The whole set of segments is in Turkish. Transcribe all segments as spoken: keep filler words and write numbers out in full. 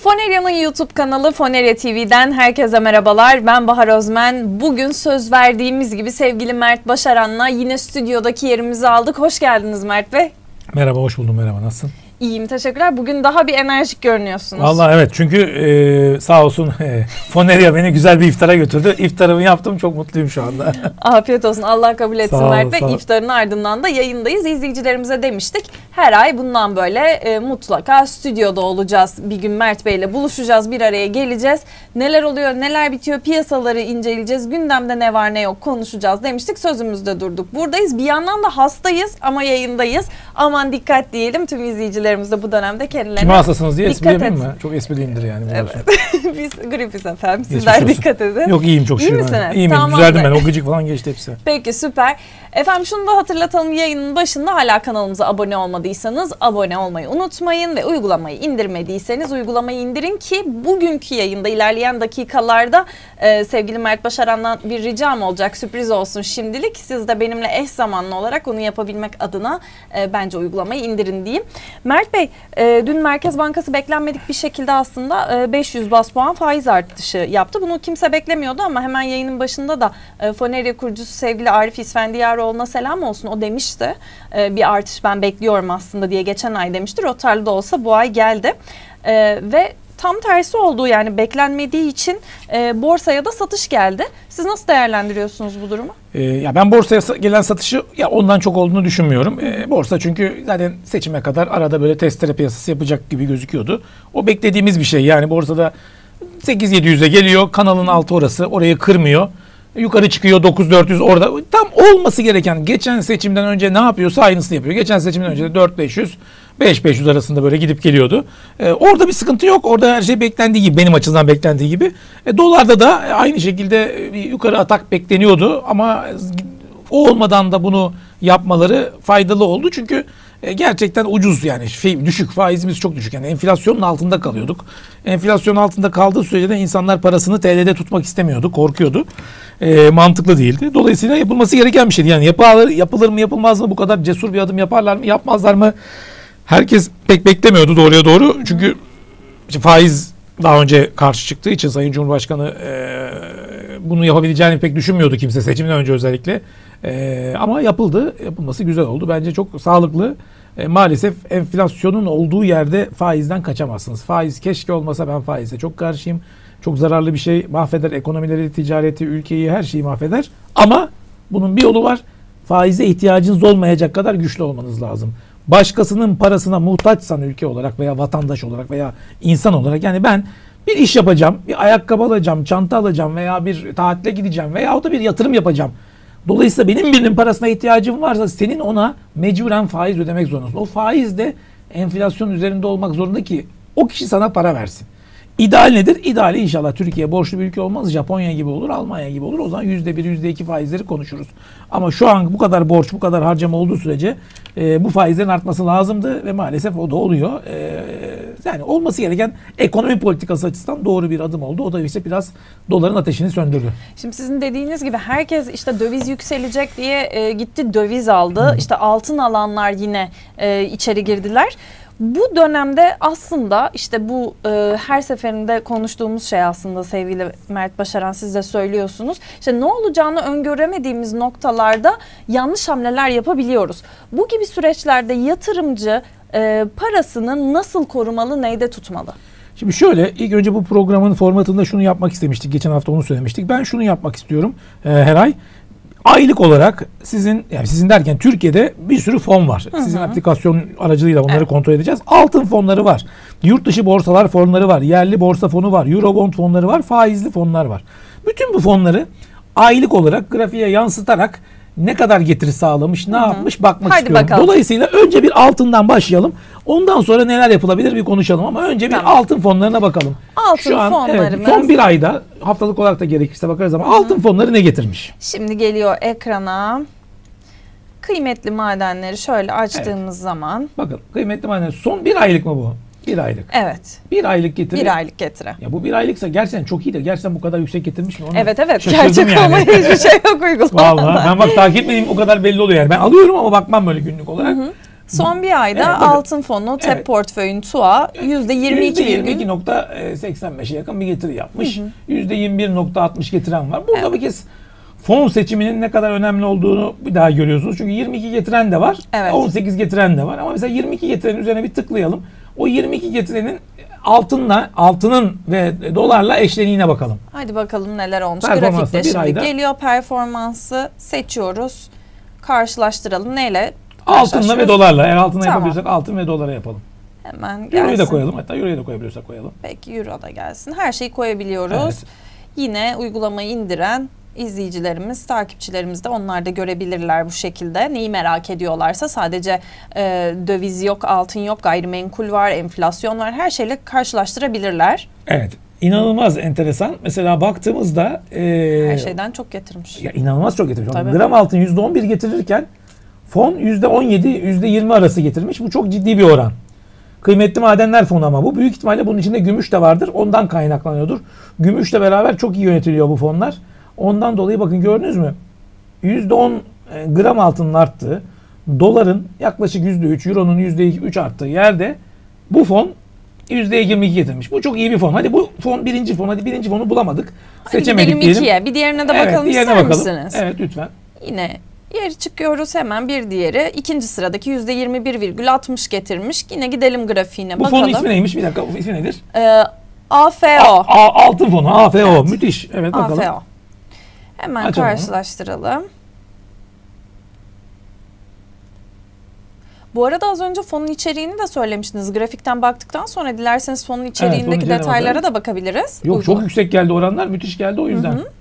Foneria'nın YouTube kanalı Foneria T V'den herkese merhabalar. Ben Bahar Özmen. Bugün söz verdiğimiz gibi sevgili Mert Başaran'la yine stüdyodaki yerimizi aldık. Hoş geldiniz Mert Bey. Merhaba, hoş buldum. Merhaba, nasılsın? İyiyim, teşekkürler. Bugün daha bir enerjik görünüyorsunuz. Vallahi evet, çünkü e, sağ olsun e, Foneria beni güzel bir iftara götürdü. İftarımı yaptım, çok mutluyum şu anda. Afiyet olsun, Allah kabul etsin Sağ Mert ol, Bey. sağ ol. İftarın ardından da yayındayız. İzleyicilerimize demiştik. Her ay bundan böyle e, mutlaka stüdyoda olacağız. Bir gün Mert Bey'le buluşacağız, bir araya geleceğiz. Neler oluyor, neler bitiyor, piyasaları inceleyeceğiz. Gündemde ne var ne yok konuşacağız demiştik. Sözümüzde durduk. Buradayız. Bir yandan da hastayız ama yayındayız. Aman dikkat diyelim. Tüm izleyicilerimiz de bu dönemde kendilerine Kime hastasınız diye espri dikkat yapayım et. mı? Çok espriyimdir yani. Evet. Biz gripiz efendim. Geçmiş Sizler olsun. dikkat edin. Yok, iyiyim çok İyi şükür. misiniz? İyiyim, Tamam, düzeldim ben. ben. O gıcık falan geçti hepsi. Peki, süper. Efendim şunu da hatırlatalım, yayının başında hala kanalımıza abone olmadıysanız abone olmayı unutmayın ve uygulamayı indirmediyseniz uygulamayı indirin ki bugünkü yayında ilerleyen dakikalarda e, sevgili Mert Başaran'dan bir ricam olacak, sürpriz olsun şimdilik. Siz de benimle eş zamanlı olarak onu yapabilmek adına e, bence uygulamayı indirin diyeyim. Mert Bey, e, dün Merkez Bankası beklenmedik bir şekilde aslında e, beş yüz bas puan faiz artışı yaptı. Bunu kimse beklemiyordu ama hemen yayının başında da e, Foneria kurucusu sevgili Arif İsfendiyaroğlu'na selam olsun. O demişti e, bir artış ben bekliyorum aslında diye, geçen ay demişti. Rotarlı da olsa bu ay geldi e, ve tam tersi oldu, yani beklenmediği için e, borsaya da satış geldi. Siz nasıl değerlendiriyorsunuz bu durumu? Ee, ya ben borsaya gelen satışı ya ondan çok olduğunu düşünmüyorum. Ee, borsa çünkü zaten seçime kadar arada böyle testere piyasası yapacak gibi gözüküyordu. O beklediğimiz bir şey. Yani borsada sekiz bin yedi yüze geliyor. Kanalın altı orası. Orayı kırmıyor. Yukarı çıkıyor dokuz bin dört yüz orada. Tam olması gereken, geçen seçimden önce ne yapıyorsa aynısını yapıyor. Geçen seçimden önce de dört bin beş yüz beş bin beş yüz arasında böyle gidip geliyordu. Ee, orada bir sıkıntı yok. Orada her şey beklendiği gibi, benim açımdan beklendiği gibi. E, dolarda da aynı şekilde bir yukarı atak bekleniyordu ama o olmadan da bunu yapmaları faydalı oldu. Çünkü e, gerçekten ucuz, yani şey, düşük, faizimiz çok düşük. Yani enflasyonun altında kalıyorduk. Enflasyonun altında kaldığı sürece de insanlar parasını T L'de tutmak istemiyordu, korkuyordu. E, mantıklı değildi. Dolayısıyla yapılması gereken bir şeydi. Yani yapılır, yapılır mı yapılmaz mı, bu kadar cesur bir adım yaparlar mı yapmazlar mı? Herkes pek beklemiyordu doğruya doğru. Çünkü işte faiz daha önce karşı çıktığı için Sayın Cumhurbaşkanı e, bunu yapabileceğini pek düşünmüyordu kimse, seçimden önce özellikle. E, ama yapıldı. Yapılması güzel oldu. Bence çok sağlıklı. E, maalesef enflasyonun olduğu yerde faizden kaçamazsınız. Faiz keşke olmasa, ben faize çok karşıyım. Çok zararlı bir şey. Mahveder ekonomileri, ticareti, ülkeyi, her şeyi mahveder. Ama bunun bir yolu var. Faize ihtiyacınız olmayacak kadar güçlü olmanız lazım. Başkasının parasına muhtaçsan ülke olarak veya vatandaş olarak veya insan olarak, yani ben bir iş yapacağım, bir ayakkabı alacağım, çanta alacağım veya bir tatile gideceğim veya da bir yatırım yapacağım. Dolayısıyla benim birinin parasına ihtiyacım varsa senin ona mecburen faiz ödemek zorundasın. O faiz de enflasyon üzerinde olmak zorunda ki o kişi sana para versin. İdeal nedir? İdeali inşallah Türkiye borçlu bir ülke olmaz. Japonya gibi olur, Almanya gibi olur. O zaman yüzde bir, yüzde iki faizleri konuşuruz. Ama şu an bu kadar borç, bu kadar harcama olduğu sürece e, bu faizlerin artması lazımdı ve maalesef o da oluyor. E, yani olması gereken ekonomi politikası açısından doğru bir adım oldu. O da işte biraz doların ateşini söndürdü. Şimdi sizin dediğiniz gibi herkes işte döviz yükselecek diye e, gitti döviz aldı. Hı. İşte altın alanlar yine e, içeri girdiler. Bu dönemde aslında işte bu e, her seferinde konuştuğumuz şey aslında sevgili Mert Başaran, siz de söylüyorsunuz. İşte ne olacağını öngöremediğimiz noktalarda yanlış hamleler yapabiliyoruz. Bu gibi süreçlerde yatırımcı e, parasını nasıl korumalı, neyde tutmalı? Şimdi şöyle, ilk önce bu programın formatında şunu yapmak istemiştik. Geçen hafta onu söylemiştik. Ben şunu yapmak istiyorum e, her ay. Aylık olarak sizin, yani sizin derken Türkiye'de bir sürü fon var. Hı hı. Sizin aplikasyon aracılığıyla onları evet. kontrol edeceğiz. Altın fonları var. Yurt dışı borsalar fonları var. Yerli borsa fonu var. Eurobond fonları var. Faizli fonlar var. Bütün bu fonları aylık olarak grafiğe yansıtarak ne kadar getiri sağlamış, ne Hı-hı. yapmış bakmak Haydi istiyorum. Bakalım. Dolayısıyla önce bir altından başlayalım. Ondan sonra neler yapılabilir bir konuşalım ama önce bir tamam. altın fonlarına bakalım. Altın Şu an, fonlarımız. Evet, son bir ayda, haftalık olarak da gerekirse bakarız ama Hı-hı. altın fonları ne getirmiş? Şimdi geliyor ekrana. Kıymetli madenleri şöyle açtığımız evet. zaman. Bakın, kıymetli madenler son bir aylık mı bu? Bir aylık. Evet. Bir aylık getiri. Bir aylık getiri. Ya bu bir aylıksa gerçekten çok iyidir. Gerçekten bu kadar yüksek getirmiş mi? Onu evet evet. Gerçek yani. Olmaya hiçbir şey yok uygulamada. Vallahi ben bak takip etmediğim o kadar belli oluyor yani. Ben alıyorum ama bakmam böyle günlük olarak. Hı hı. Son bir ayda Evet, bakın. altın fonu, T E P Evet. portföyün T U A yüzde yirmi iki yüzde yirmi iki virgül nokta seksen beşe yakın bir getiri yapmış. yüzde yirmi bir nokta altmış getiren var. Burada Evet. bir kez fon seçiminin ne kadar önemli olduğunu bir daha görüyorsunuz. Çünkü yirmi iki getiren de var, Evet. on sekiz getiren de var. Ama mesela yirmi iki getirenin üzerine bir tıklayalım. O yirmi iki getirenin altınla, altının ve dolarla eşleniğine bakalım. Hadi bakalım neler olmuş. Performansı Grafikte bir şimdi ayda. geliyor performansı, seçiyoruz. Karşılaştıralım. Neyle? Altınla ve karşılaşıyoruz? dolarla. Eğer altına Tamam. yapabiliyorsak altın ve dolara yapalım. Hemen Euro'yu gelsin. da koyalım. Hatta Euro'yu da koyabiliyorsak koyalım. Peki Euro da gelsin. Her şeyi koyabiliyoruz. Evet. Yine uygulamayı indiren izleyicilerimiz, takipçilerimiz de onlar da görebilirler bu şekilde. Neyi merak ediyorlarsa sadece e, döviz yok, altın yok, gayrimenkul var, enflasyon var. Her şeyle karşılaştırabilirler. Evet. İnanılmaz enteresan. Mesela baktığımızda e, Her şeyden çok getirmiş. ya inanılmaz çok getirmiş. Tabii. Gram altın yüzde on bir getirirken fon yüzde on yedi yüzde yirmi arası getirmiş. Bu çok ciddi bir oran. Kıymetli madenler fonu ama bu. Büyük ihtimalle bunun içinde gümüş de vardır. Ondan kaynaklanıyordur. Gümüşle beraber çok iyi yönetiliyor bu fonlar. Ondan dolayı bakın gördünüz mü? yüzde on gram altının arttığı, doların yaklaşık yüzde üç, euronun yüzde üç arttığı yerde bu fon yüzde yirmi iki getirmiş. Bu çok iyi bir fon. Hadi bu fon birinci fon. Hadi birinci fonu bulamadık. Hadi Seçemedik gidelim diyelim. ikiye. Bir diğerine de Evet, bakalım diğerine ister bakalım. misiniz? Evet lütfen. Yine yeri çıkıyoruz hemen bir diğeri. İkinci sıradaki yüzde yirmi bir virgül altmış getirmiş. Yine gidelim grafiğine Bu bakalım. fonun ismi neymiş? Bir dakika ismi nedir? Ee, A F O. A- A- altın fonu. A F O. Evet. Müthiş. Evet bakalım. A F O. Hemen Açalım. karşılaştıralım. Bu arada az önce fonun içeriğini de söylemiştiniz. Grafikten baktıktan sonra dilerseniz fonun içeriğindeki içeriğine detaylara bakalım. da bakabiliriz. Yok Uygulama. çok yüksek geldi oranlar. Müthiş geldi o yüzden. Hı hı.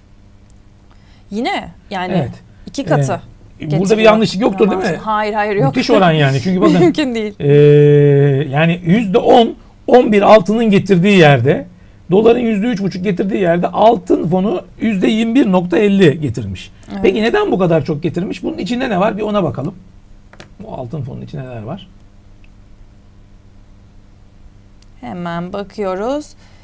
Yine yani Evet. iki katı. Ee, burada bir getiriyor. yanlışlık yoktur değil mi? Hayır hayır yok. Müthiş oran yani. Çünkü bakın Mümkün değil. Ee, yani yüzde on, on bir altının getirdiği yerde, doların yüzde üç buçuk getirdiği yerde altın fonu yüzde yirmi bir nokta elli getirmiş. Evet. Peki neden bu kadar çok getirmiş? Bunun içinde ne var? Bir ona bakalım. Bu altın fonunun içinde neler var? Hemen bakıyoruz.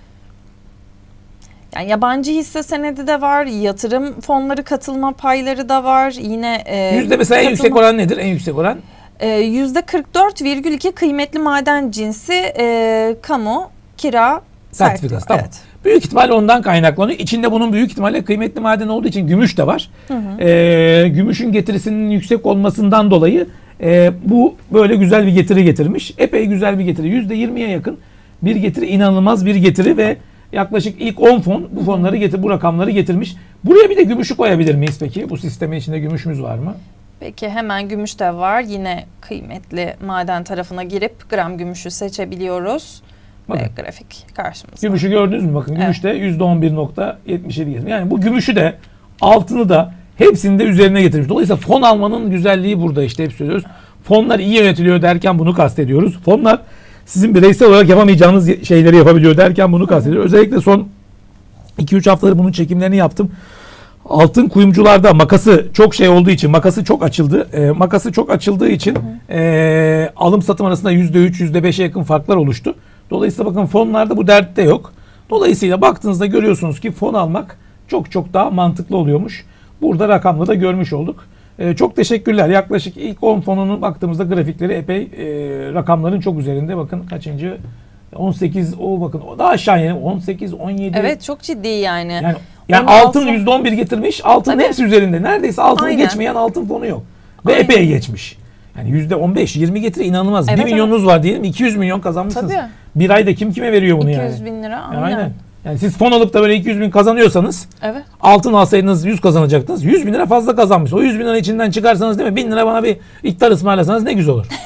Yani yabancı hisse senedi de var, yatırım fonları katılma payları da var. Yine e, Yüzde mesela en katılma- yüksek oran nedir? En yüksek oran? e, yüzde kırk dört virgül iki kıymetli maden cinsi e, kamu kira Sertifikası. Tamam. Evet. Büyük ihtimalle ondan kaynaklanıyor. İçinde bunun büyük ihtimalle kıymetli maden olduğu için gümüş de var. Ee, gümüşün getirisinin yüksek olmasından dolayı e, bu böyle güzel bir getiri getirmiş. Epey güzel bir getiri. yüzde yirmiye yakın bir getiri, inanılmaz bir getiri ve yaklaşık ilk on fon bu fonları getir, bu rakamları getirmiş. Buraya bir de gümüşü koyabilir miyiz peki? Bu sistemin içinde gümüşümüz var mı? Peki hemen gümüş de var. Yine kıymetli maden tarafına girip gram gümüşü seçebiliyoruz. Bakın. Ve grafik karşımızda. Gümüşü gördünüz mü? Bakın gümüş de yüzde on bir nokta yetmiş yedi getirmiş. Yani bu gümüşü de altını da hepsini de üzerine getirmiş. Dolayısıyla fon almanın güzelliği burada işte hep söylüyoruz. Fonlar iyi yönetiliyor derken bunu kastediyoruz. Fonlar sizin bireysel olarak yapamayacağınız şeyleri yapabiliyor derken bunu kastediyoruz. Özellikle son iki üç haftadır bunun çekimlerini yaptım. Altın kuyumcularda makası çok şey olduğu için, makası çok açıldı. E, makası çok açıldığı için e, alım satım arasında yüzde üç yüzde beşe yakın farklar oluştu. Dolayısıyla bakın fonlarda bu dert de yok. Dolayısıyla baktığınızda görüyorsunuz ki fon almak çok çok daha mantıklı oluyormuş. Burada rakamla da görmüş olduk. E, çok teşekkürler. Yaklaşık ilk on fonunun baktığımızda grafikleri epey e, rakamların çok üzerinde. Bakın kaçıncı? on sekiz o bakın o daha aşağı yani on sekiz on yedi. Evet çok ciddi yani. Yani, yani Onu altın alsam- yüzde on bir getirmiş. Altının Tabii. hepsi üzerinde. Neredeyse altını Aynen. geçmeyen altın fonu yok. Ve Aynen. epey geçmiş. Yani yüzde on beş yirmi getiri inanılmaz. Evet, bir milyonunuz var diyelim iki yüz milyon kazanmışsınız. Tabii. Bir ayda kim kime veriyor bunu iki yani? yüz bin lira. Yani Aynen. aynen. Yani siz fon alıp da böyle iki yüz bin kazanıyorsanız Evet. altın alsaydınız yüz kazanacaktınız. yüz bin lira fazla kazanmış. O yüz bin lira içinden çıkarsanız değil mi? bin lira bana bir iftar ısmarlasanız ne güzel olur.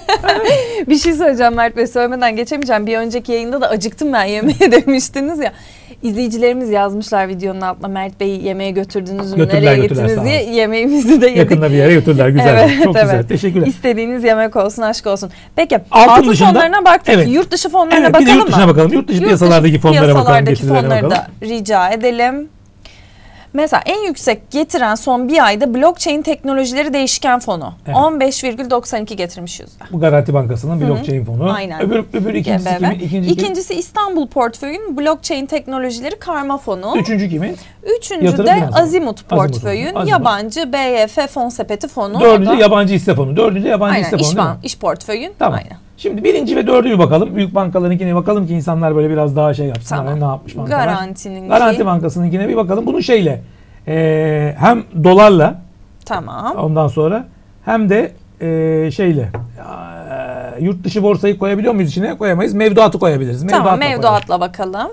Bir şey söyleyeceğim Mert Bey, söylemeden geçemeyeceğim. Bir önceki yayında da acıktım ben yemeğe demiştiniz ya. İzleyicilerimiz yazmışlar videonun altına, Mert Bey'i yemeğe götürdünüz mü, Götürdüler, nereye götürdüler, gittiniz sağ diye yemeğimizi de yedik. Yakında bir yere götürdüler. Güzel. Evet, Çok güzel. evet. Teşekkürler. İstediğiniz yemek olsun, aşk olsun. Peki Altın altın, dışında- fonlarına baktık. Evet. Yurt dışı fonlarına Evet, bir bakalım de yurt dışına mı? bakalım. Yurt dışı Yurt piyasalardaki fonlara bakalım. piyasalardaki Getirilerine fonları bakalım. da rica edelim. Mesela en yüksek getiren son bir ayda blockchain teknolojileri değişken fonu. Evet. on beş virgül doksan iki getirmiş yüzde. Bu Garanti Bankası'nın blockchain fonu. Aynen. Öbür, öbür ikincisi G B V. kimin? İkinci kim? İkincisi İstanbul Portföy'ün blockchain teknolojileri karma fonu. Üçüncü kimin? Üçüncü Yatırım de finansmanı. Azimut Portföy'ün Azimut. yabancı B Y F fon sepeti fonu. Dördüncü O da- yabancı hisse fonu. Dördüncü yabancı Aynen, hisse fonu iş, değil mi? ban, iş portföyün. Tamam. Aynen. Şimdi birinci ve dördüncü bakalım. Büyük bankalarınkine bakalım ki insanlar böyle biraz daha şey yapsınlar. Tamam. Ne yapmış bankalar? Garantininki. Garanti Bankası'nınkine bir bakalım. Bunu şeyle e, hem dolarla Tamam. ondan sonra hem de e, şeyle e, yurt dışı borsayı koyabiliyor muyuz içine? Koyamayız. Mevduatı koyabiliriz. Tamam, Mevduatla koyalım. mevduatla bakalım.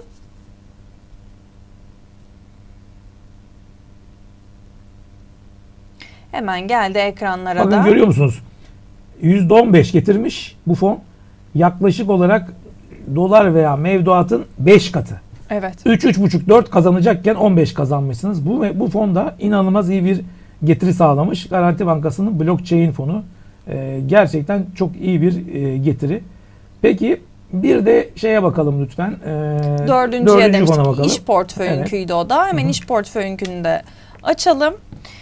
Hemen geldi ekranlara Bakın da. görüyor musunuz? yüzde on beş getirmiş bu fon. Yaklaşık olarak dolar veya mevduatın beş katı. Evet. üç üç buçuk dört kazanacakken on beş kazanmışsınız. Bu bu fonda inanılmaz iyi bir getiri sağlamış. Garanti Bankası'nın blockchain fonu. Ee, gerçekten çok iyi bir e, getiri. Peki bir de şeye bakalım lütfen. Ee, Dördüncüye dördüncü demiştik. fona bakalım. İş portföyünküydü o da. Hemen iş portföyünkünü de açalım.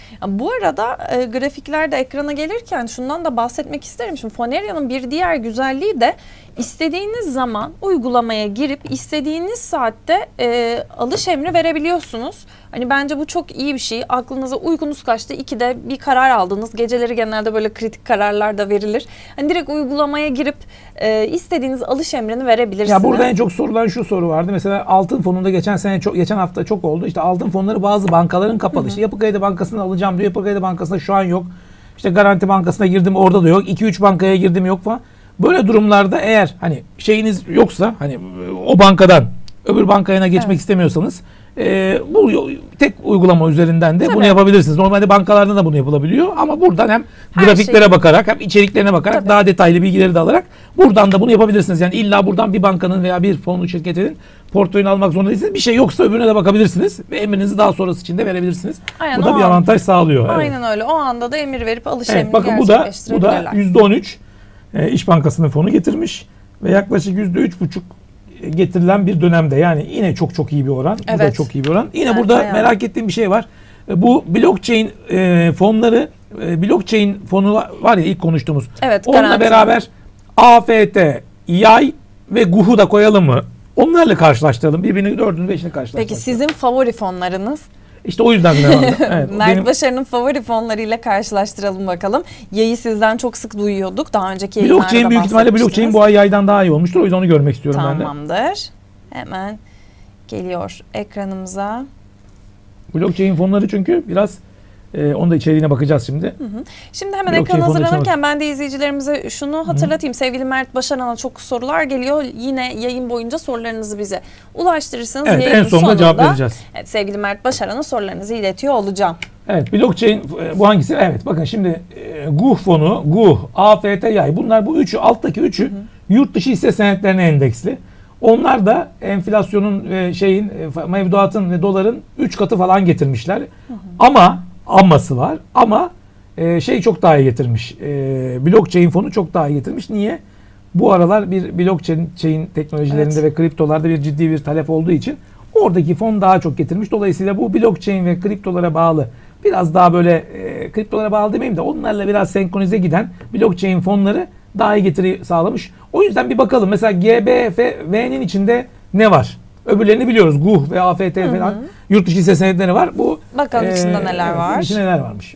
Bu arada e, grafiklerde ekrana gelirken şundan da bahsetmek isterim. Şimdi Foneria'nın bir diğer güzelliği de istediğiniz zaman uygulamaya girip istediğiniz saatte e, alış emri verebiliyorsunuz. Hani bence bu çok iyi bir şey. Aklınıza uygunuz kaçtı? ikide bir karar aldınız. Geceleri genelde böyle kritik kararlar da verilir. Hani direkt uygulamaya girip e, istediğiniz alış emrini verebilirsiniz. Ya burada en çok sorulan şu soru vardı. Mesela altın fonunda geçen sene çok geçen hafta çok oldu. İşte altın fonları bazı bankaların kapalı. Hı hı. İşte Yapı Kredi Bankası'nı alacağım diyor. Yapı Kredi Bankası'nda şu an yok. İşte Garanti Bankası'na girdim orada da yok. iki üç bankaya girdim yok falan. Böyle durumlarda eğer hani şeyiniz yoksa hani o bankadan öbür bankaya geçmek evet. istemiyorsanız e, bu tek uygulama üzerinden de Tabii. bunu yapabilirsiniz. Normalde bankalarda da bunu yapılabiliyor ama buradan hem Her grafiklere şey. bakarak hem içeriklerine bakarak Tabii. daha detaylı bilgileri de alarak buradan da bunu yapabilirsiniz. Yani illa buradan bir bankanın veya bir fonlu şirketinin portföyünü almak zorunda değilsiniz. Bir şey yoksa öbürüne de bakabilirsiniz ve emrinizi daha sonrası için de verebilirsiniz. Aynen, bu da bir an, avantaj sağlıyor. Aynen evet. öyle. O anda da emir verip alış evet, emrini bakın bu da bu da gerçekleştirebilirler. yüzde on üç e, İş Bankası'nın fonu getirmiş ve yaklaşık yüzde üç buçuk getirilen bir dönemde. Yani yine çok çok iyi bir oran. Evet. Bu da çok iyi bir oran. Yine evet, burada yani. merak ettiğim bir şey var. Bu blockchain e, fonları, e, blockchain fonu var ya ilk konuştuğumuz. Evet, onunla garanti. beraber A F T, Yay ve G U H'u da koyalım mı? Onlarla karşılaştıralım. Birbirini dördünü beşini karşılaştıralım. Peki sizin favori fonlarınız? İşte o yüzden de vardı. Evet, Mert benim... Başarı'nın favori fonlarıyla karşılaştıralım bakalım. Yay'ı sizden çok sık duyuyorduk. Daha önceki blockchain büyük ihtimalle blockchain bu ay Yay'dan daha iyi olmuştur. O yüzden onu görmek istiyorum Tamamdır. ben de. Tamamdır. Hemen geliyor ekranımıza. Blockchain fonları çünkü biraz e, onu da içeriğine bakacağız şimdi. Hı hı. Şimdi hemen ekran hazırlanırken ben de izleyicilerimize şunu hatırlatayım. Hı. Sevgili Mert Başaran'a çok sorular geliyor. Yine yayın boyunca sorularınızı bize ulaştırırsanız evet, yayının en sonunda, sonunda cevap vereceğiz. Evet, sevgili Mert Başaran'a sorularınızı iletiyor olacağım. Evet, blockchain bu hangisi? Evet, bakın şimdi e, G U H fonu, G U H, A F T, Yay bunlar bu üçü alttaki üçü hı hı. yurt dışı hisse senetlerine endeksli. Onlar da enflasyonun ve şeyin mevduatın ve doların üç katı falan getirmişler. Hı hı. Ama aması var. Ama e, şey çok daha iyi getirmiş. E, blockchain fonu çok daha iyi getirmiş. Niye? Bu aralar bir blockchain teknolojilerinde evet. ve kriptolarda bir ciddi bir talep olduğu için oradaki fon daha çok getirmiş. Dolayısıyla bu blockchain ve kriptolara bağlı biraz daha böyle e, kriptolara bağlı demeyeyim de onlarla biraz senkronize giden blockchain fonları daha iyi getiri sağlamış. O yüzden bir bakalım. Mesela G B F V'nin içinde ne var? Öbürlerini biliyoruz. G U H ve A F T hı hı. falan. Yurt dışı hisse senetleri var. Bu bakalım e, içinde neler evet, var. İçinde neler varmış.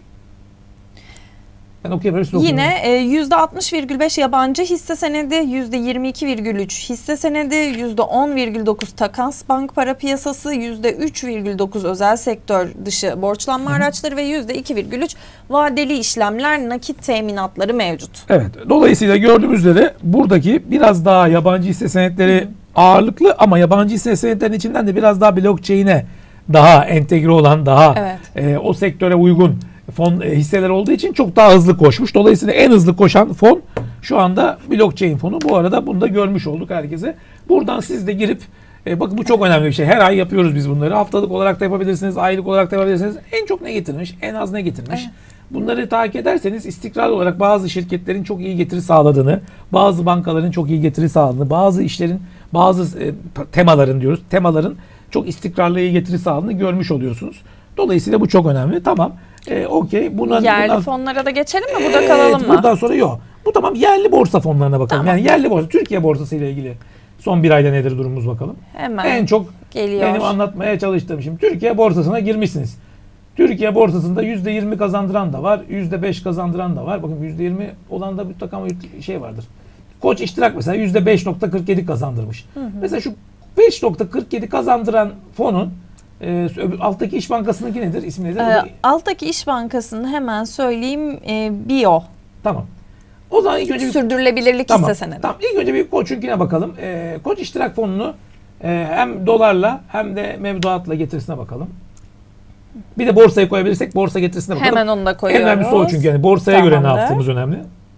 Ben okuyabilirim. Yine e, yüzde altmış virgül beş yabancı hisse senedi, yüzde yirmi iki virgül üç hisse senedi, yüzde on virgül dokuz takas bank para piyasası, yüzde üç virgül dokuz özel sektör dışı borçlanma Hı-hı. araçları ve yüzde iki virgül üç vadeli işlemler nakit teminatları mevcut. Evet. Dolayısıyla gördüğümüz üzere buradaki biraz daha yabancı hisse senetleri Hı-hı. ağırlıklı ama yabancı hisse senetlerinin içinden de biraz daha blockchain'e daha entegre olan, daha evet. e, o sektöre uygun fon e, hisseler olduğu için çok daha hızlı koşmuş. Dolayısıyla en hızlı koşan fon şu anda blockchain fonu. Bu arada bunu da görmüş olduk herkese. Buradan siz de girip e, bakın bu çok önemli bir şey. Her ay yapıyoruz biz bunları. Haftalık olarak da yapabilirsiniz, aylık olarak da yapabilirsiniz. En çok ne getirmiş, en az ne getirmiş. Evet. Bunları takip ederseniz istikrarlı olarak bazı şirketlerin çok iyi getiri sağladığını, bazı bankaların çok iyi getiri sağladığını, bazı işlerin, bazı e, temaların diyoruz, temaların çok istikrarlı iyi getiri sağladığını görmüş oluyorsunuz. Dolayısıyla bu çok önemli. Tamam. E, Okey. Bundan, Yerli bundan, fonlara da geçelim mi? Burada kalalım evet, mı? Buradan sonra yok. Bu tamam, yerli borsa fonlarına bakalım. Tamam. Yani yerli borsa, Türkiye borsası ile ilgili son bir ayda nedir durumumuz bakalım. Hemen En çok geliyor. benim anlatmaya çalıştığım, şimdi Türkiye borsasına girmişsiniz. Türkiye borsasında yüzde yirmi kazandıran da var, yüzde beş kazandıran da var. Bakın yüzde yirmi olan da mutlaka şey vardır. Koç İştirak mesela yüzde beş nokta kırk yedi kazandırmış. Hı hı. Mesela şu beş nokta kırk yedi kazandıran fonun e, alttaki İş Bankası'nınki nedir? İsmi nedir? Ee, alttaki İş Bankası'nı hemen söyleyeyim. E, Bio. Tamam. O zaman ilk önce bir, sürdürülebilirlik tamam, hisse senedi. Tamam. İlk önce bir Koç'unkine bakalım. E, Koç İştirak fonunu e, hem dolarla hem de mevduatla getirisine bakalım. Bir de borsaya koyabilirsek borsa getirisine bakalım. Hemen onu da koyuyoruz. En önemlisi o, çünkü yani borsaya Tamamdır. göre ne yaptığımız önemli.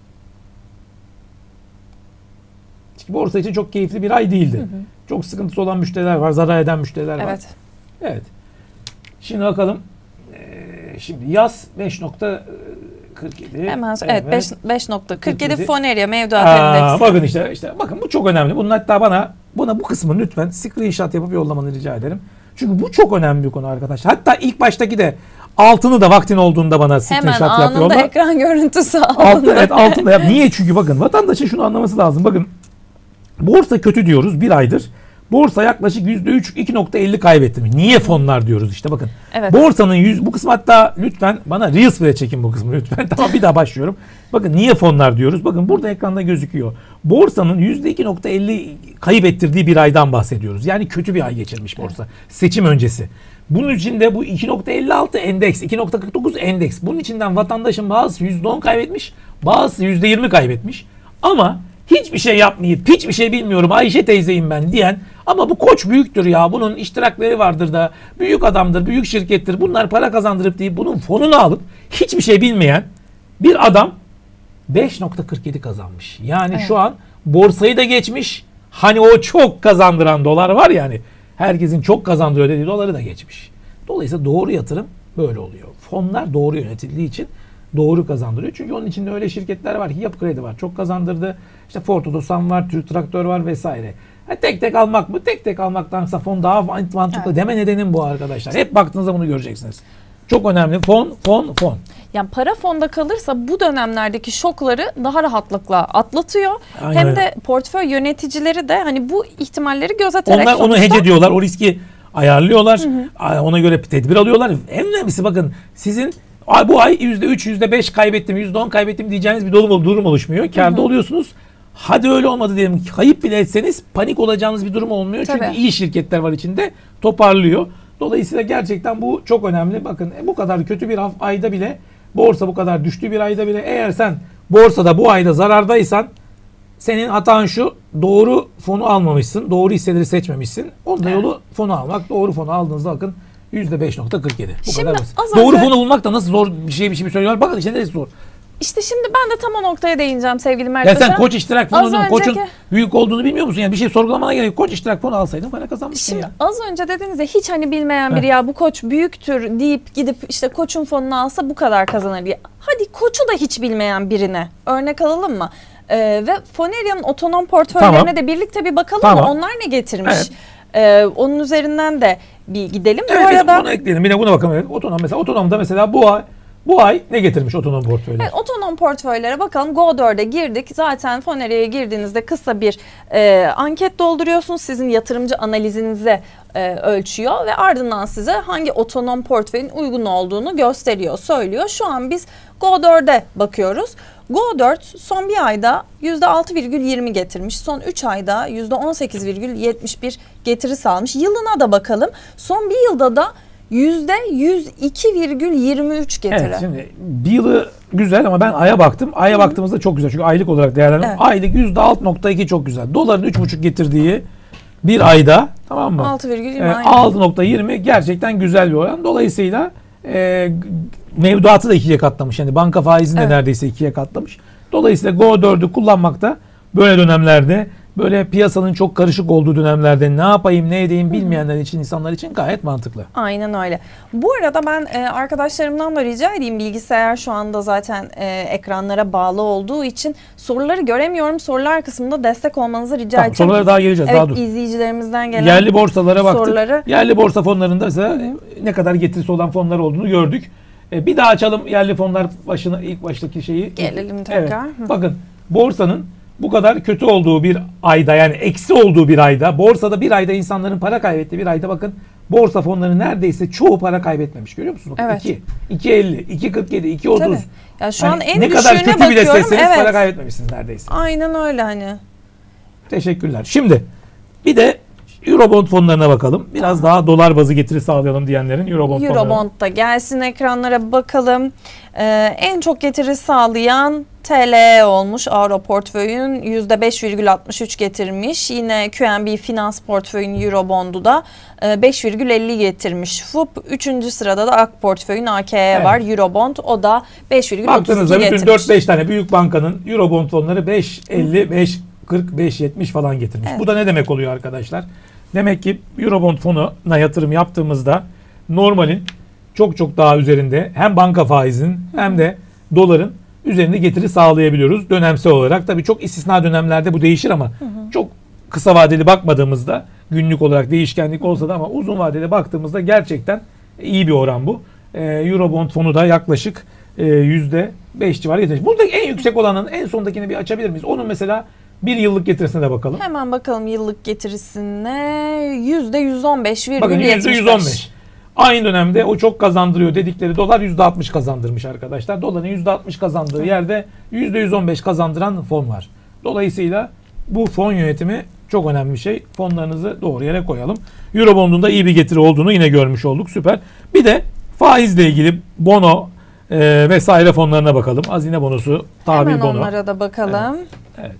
Çünkü borsa için çok keyifli bir ay değildi. Hı hı. Çok sıkıntısı olan müşteriler var, zarar eden müşteriler var. Evet. Evet. Şimdi bakalım. Ee, şimdi yaz beş nokta kırk yedi. Hemen evet, evet beş nokta kırk yedi kırk yedi. Foneria mevduat Aa, endeksi. bakın işte işte bakın bu çok önemli. Bunun hatta bana buna bu kısmını lütfen screenshot yapıp yollamanı rica ederim. Çünkü bu çok önemli bir konu arkadaşlar. Hatta ilk baştaki de altını da vaktin olduğunda bana screenshot Hemen yap yolla. anında ekran görüntüsü Altı, evet altında yap. Niye? Çünkü bakın vatandaşın şunu anlaması lazım. Bakın borsa kötü diyoruz bir aydır. Borsa yaklaşık yüzde üç iki nokta elli kaybettirmiş. Niye fonlar diyoruz işte bakın. Evet. Borsanın yüz bu kısmı, hatta lütfen bana Reels bile çekin bu kısmı lütfen. Tamam, bir daha başlıyorum. Bakın niye fonlar diyoruz. Bakın burada ekranda gözüküyor. Borsanın yüzde iki nokta elli kaybettirdiği bir aydan bahsediyoruz. Yani kötü bir ay geçirmiş borsa. Evet. Seçim öncesi. Bunun içinde bu iki nokta elli altı endeks, iki nokta kırk dokuz endeks. Bunun içinden vatandaşın bazısı yüzde on kaybetmiş, bazısı yüzde yirmi kaybetmiş. Ama hiçbir şey yapmayıp, hiçbir şey bilmiyorum, Ayşe teyzeyim ben diyen, ama bu Koç büyüktür ya, bunun iştirakleri vardır da, büyük adamdır, büyük şirkettir, bunlar para kazandırıp deyip bunun fonunu alıp hiçbir şey bilmeyen bir adam beş nokta kırk yedi kazanmış. Yani evet. Şu an borsayı da geçmiş. Hani o çok kazandıran dolar var ya, hani herkesin çok kazandırıyor dediği doları da geçmiş. Dolayısıyla doğru yatırım böyle oluyor. Fonlar doğru yönetildiği için doğru kazandırıyor. Çünkü onun içinde öyle şirketler var ki, Yapı Kredi var, çok kazandırdı. İşte Ford Otosan var, Türk Traktör var vesaire. Ha, tek tek almak mı? Tek tek almaktansa fon daha mantıklı evet. Deme nedenim bu arkadaşlar. Hep baktığınızda bunu göreceksiniz. Çok önemli. Fon, fon, fon. Yani para fonda kalırsa bu dönemlerdeki şokları daha rahatlıkla atlatıyor. Aynen. Hem de portföy yöneticileri de hani bu ihtimalleri gözeterek onlar sonuçta... onu hece ediyorlar. O riski ayarlıyorlar. Hı hı. Ona göre tedbir alıyorlar. En önemlisi bakın, sizin bu ay yüzde üç, yüzde beş kaybettim, yüzde on kaybettim diyeceğiniz bir durum, durum oluşmuyor. Kârda hı hı. oluyorsunuz. Hadi öyle olmadı diyelim, kayıp bile etseniz panik olacağınız bir durum olmuyor. Tabii. Çünkü iyi şirketler var içinde, toparlıyor. Dolayısıyla gerçekten bu çok önemli. Bakın bu kadar kötü bir ayda bile, borsa bu kadar düştüğü bir ayda bile, eğer sen borsada bu ayda zarardaysan, senin hatan şu: doğru fonu almamışsın, doğru hisseleri seçmemişsin. Onda evet. Yolu fonu almak. Doğru fonu aldığınızda bakın yüzde beş nokta kırk yedi. Bu Şimdi kadar basit. Önce... Doğru fonu bulmak da nasıl zor bir şey bir şey söylüyorlar. Bakın işte neresi zor. İşte şimdi ben de tam o noktaya değineceğim sevgili Mert Ya Paşa. sen Koç İştirak Fonu'nun önceki... Koç'un büyük olduğunu bilmiyor musun? Yani bir şey sorgulamana gerek yok. Koç İştirak Fonu alsaydın para kazanmışsın şimdi ya. Az önce dediğinizde hiç hani bilmeyen biri ya bu Koç büyüktür deyip gidip işte Koç'un fonunu alsa bu kadar kazanır diye. Hadi Koç'u da hiç bilmeyen birine örnek alalım mı? Ee, ve Foneria'nın otonom portföylerine tamam. de birlikte bir bakalım tamam. mı? Onlar ne getirmiş? Evet. Ee, onun üzerinden de bir gidelim. Evet, bu arada onu ekleyelim. Yine buna bakalım. Evet, otonom mesela otonomda mesela bu ay Bu ay ne getirmiş otonom portföyler? Evet, otonom portföylere bakalım. Go dörde girdik. Zaten Foneria'ya girdiğinizde kısa bir e, anket dolduruyorsunuz. Sizin yatırımcı analizinizi e, ölçüyor ve ardından size hangi otonom portföyün uygun olduğunu gösteriyor, söylüyor. Şu an biz Go dörde bakıyoruz. Go dört son bir ayda yüzde altı virgül yirmi getirmiş. Son üç ayda yüzde on sekiz virgül yetmiş bir getiri sağlamış. Yılına da bakalım. Son bir yılda da yüzde yüz iki virgül yirmi üç getiri. Evet, şimdi bir yılı güzel ama ben aya baktım. Aya Hı. baktığımızda çok güzel. Çünkü aylık olarak değerlendim. Evet. Aylık yüzde altı nokta iki çok güzel. Doların üç buçuk getirdiği bir ayda, tamam mı? altı virgül yirmi. E, altı nokta yirmi gerçekten güzel bir oran. Dolayısıyla e, mevduatı da ikiye katlamış. Yani banka faizini de evet. neredeyse ikiye katlamış. Dolayısıyla Go dördü kullanmakta böyle dönemlerde böyle piyasanın çok karışık olduğu dönemlerde ne yapayım ne edeyim bilmeyenler için, insanlar için gayet mantıklı. Aynen öyle. Bu arada ben e, arkadaşlarımdan da rica edeyim, bilgisayar şu anda zaten e, ekranlara bağlı olduğu için soruları göremiyorum. Sorular kısmında destek olmanızı rica Tamam, edeceğim. sorulara daha geleceğiz. Evet, Daha dur. izleyicilerimizden gelen Yerli borsalara baktık. soruları. Yerli borsa fonlarında ise ne kadar getirisi olan fonlar olduğunu gördük. E, bir daha açalım yerli fonlar başına, ilk baştaki şeyi. Gelelim tekrar. Evet. Hı. Bakın borsanın bu kadar kötü olduğu bir ayda, yani eksi olduğu bir ayda, borsada bir ayda insanların para kaybettiği bir ayda bakın borsa fonları neredeyse çoğu para kaybetmemiş, görüyor musunuz? Bakın Evet. iki, iki elli, iki kırk yedi, iki otuz. Tabii. Ya şu Hani an en ne kadar düşüğüne kötü bile bakıyorum. seçseniz Evet. para kaybetmemişsiniz neredeyse. Aynen öyle hani. Teşekkürler. Şimdi bir de Eurobond fonlarına bakalım. Biraz daha dolar bazı getiri sağlayalım diyenlerin Eurobond fonları. Eurobond'da gelsin ekranlara bakalım. Ee, en çok getiri sağlayan T L olmuş. Avro portföyün yüzde beş virgül altmış üç getirmiş. Yine Q N B Finans portföyün Eurobond'u da beş virgül elli getirmiş. F U P üçüncü sırada da Ak portföyün A K E Evet. var. Eurobond o da beş virgül otuz iki Baktığınızda bütün getirmiş. dört beş tane büyük bankanın Eurobond fonları beş elli, beş kırk, beş yetmiş falan getirmiş. Evet. Bu da ne demek oluyor arkadaşlar? Demek ki Eurobond fonuna yatırım yaptığımızda normalin çok çok daha üzerinde hem banka faizinin hem de doların üzerinde getiri sağlayabiliyoruz dönemsel olarak. Tabii çok istisna dönemlerde bu değişir ama hı hı. çok kısa vadeli bakmadığımızda, günlük olarak değişkenlik olsa da ama uzun vadeli baktığımızda gerçekten iyi bir oran bu. Ee, Eurobond fonu da yaklaşık e, yüzde beş civarı getirmiş. Burada en yüksek olanın en sondakini bir açabilir miyiz? Onun mesela bir yıllık getirisine de bakalım. Hemen bakalım yıllık getirisine yüzde yüz on beş virgül Bakın yetmiş beş. yüzde yüz on beş. Aynı dönemde o çok kazandırıyor dedikleri dolar yüzde altmış kazandırmış arkadaşlar. Doların yüzde altmış kazandığı yerde yüzde yüz on beş kazandıran fon var. Dolayısıyla bu fon yönetimi çok önemli bir şey. Fonlarınızı doğru yere koyalım. Eurobond'un da iyi bir getiri olduğunu yine görmüş olduk. Süper. Bir de faizle ilgili bono e, vesaire fonlarına bakalım. Hazine bonosu, tahvil Hemen bono. onlara da bakalım. Evet. Evet.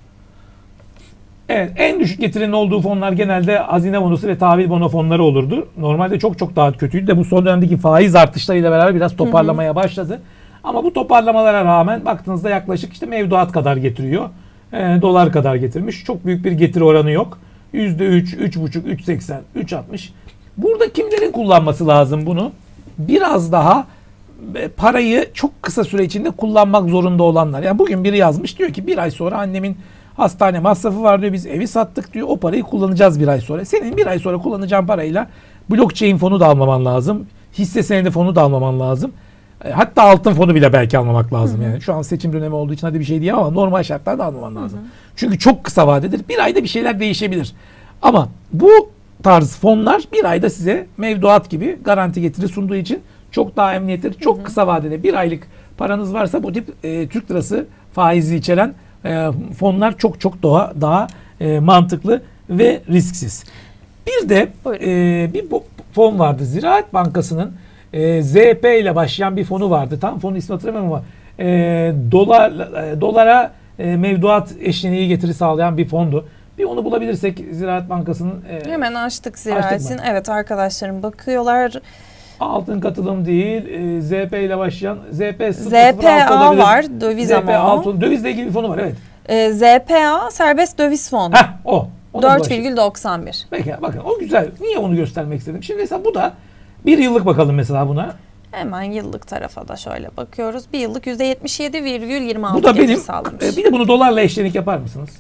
Evet, en düşük getirinin olduğu fonlar genelde hazine bonosu ve tahvil bono fonları olurdu. Normalde çok çok daha kötüydü de bu son dönemdeki faiz artışlarıyla beraber biraz toparlamaya başladı. Ama bu toparlamalara rağmen baktığınızda yaklaşık işte mevduat kadar getiriyor. E, dolar kadar getirmiş. Çok büyük bir getiri oranı yok. yüzde üç, üç buçuk, üç seksen, üç altmış. Burada kimlerin kullanması lazım bunu? Biraz daha parayı çok kısa süre içinde kullanmak zorunda olanlar. Yani bugün biri yazmış, diyor ki bir ay sonra annemin hastane masrafı var diyor, biz evi sattık diyor, o parayı kullanacağız bir ay sonra. Senin bir ay sonra kullanacağın parayla blockchain fonu da almaman lazım. Hisse senedi fonu da almaman lazım. Hatta altın fonu bile belki almamak lazım. Hı hı. Yani şu an seçim dönemi olduğu için hadi bir şey diyemem ama normal şartlarda almaman lazım. Hı hı. Çünkü çok kısa vadedir. Bir ayda bir şeyler değişebilir. Ama bu tarz fonlar bir ayda size mevduat gibi garanti getiri sunduğu için çok daha emniyetli, çok hı hı. kısa vadede bir aylık paranız varsa bu tip e, Türk lirası faizi içeren e, fonlar çok çok daha daha e, mantıklı ve risksiz. Bir de e, bir fon vardı, Ziraat Bankası'nın e, Z P ile başlayan bir fonu vardı. Tam fonu ismi hatırlamıyorum ama e, dolar e, dolara e, mevduat eşleniği getiri sağlayan bir fondu. Bir onu bulabilirsek Ziraat Bankası'nın e, hemen açtık Ziraat'in. Evet, arkadaşlarım bakıyorlar. Altın katılım değil, e, Z P ile başlayan Z P Z P A var, döviz ama altın, dövizle ilgili bir fonu var, evet. E, Z P A serbest döviz fonu. Heh, o. dört virgül doksan bir. Peki bakın o güzel. Niye onu göstermek istedim? Şimdi mesela bu da bir yıllık bakalım mesela buna. Hemen yıllık tarafa da şöyle bakıyoruz. Bir yıllık yüzde yetmiş yedi virgül yirmi altı bu da benim. sağlamış. E, bir de bunu dolarla eşlenik yapar mısınız?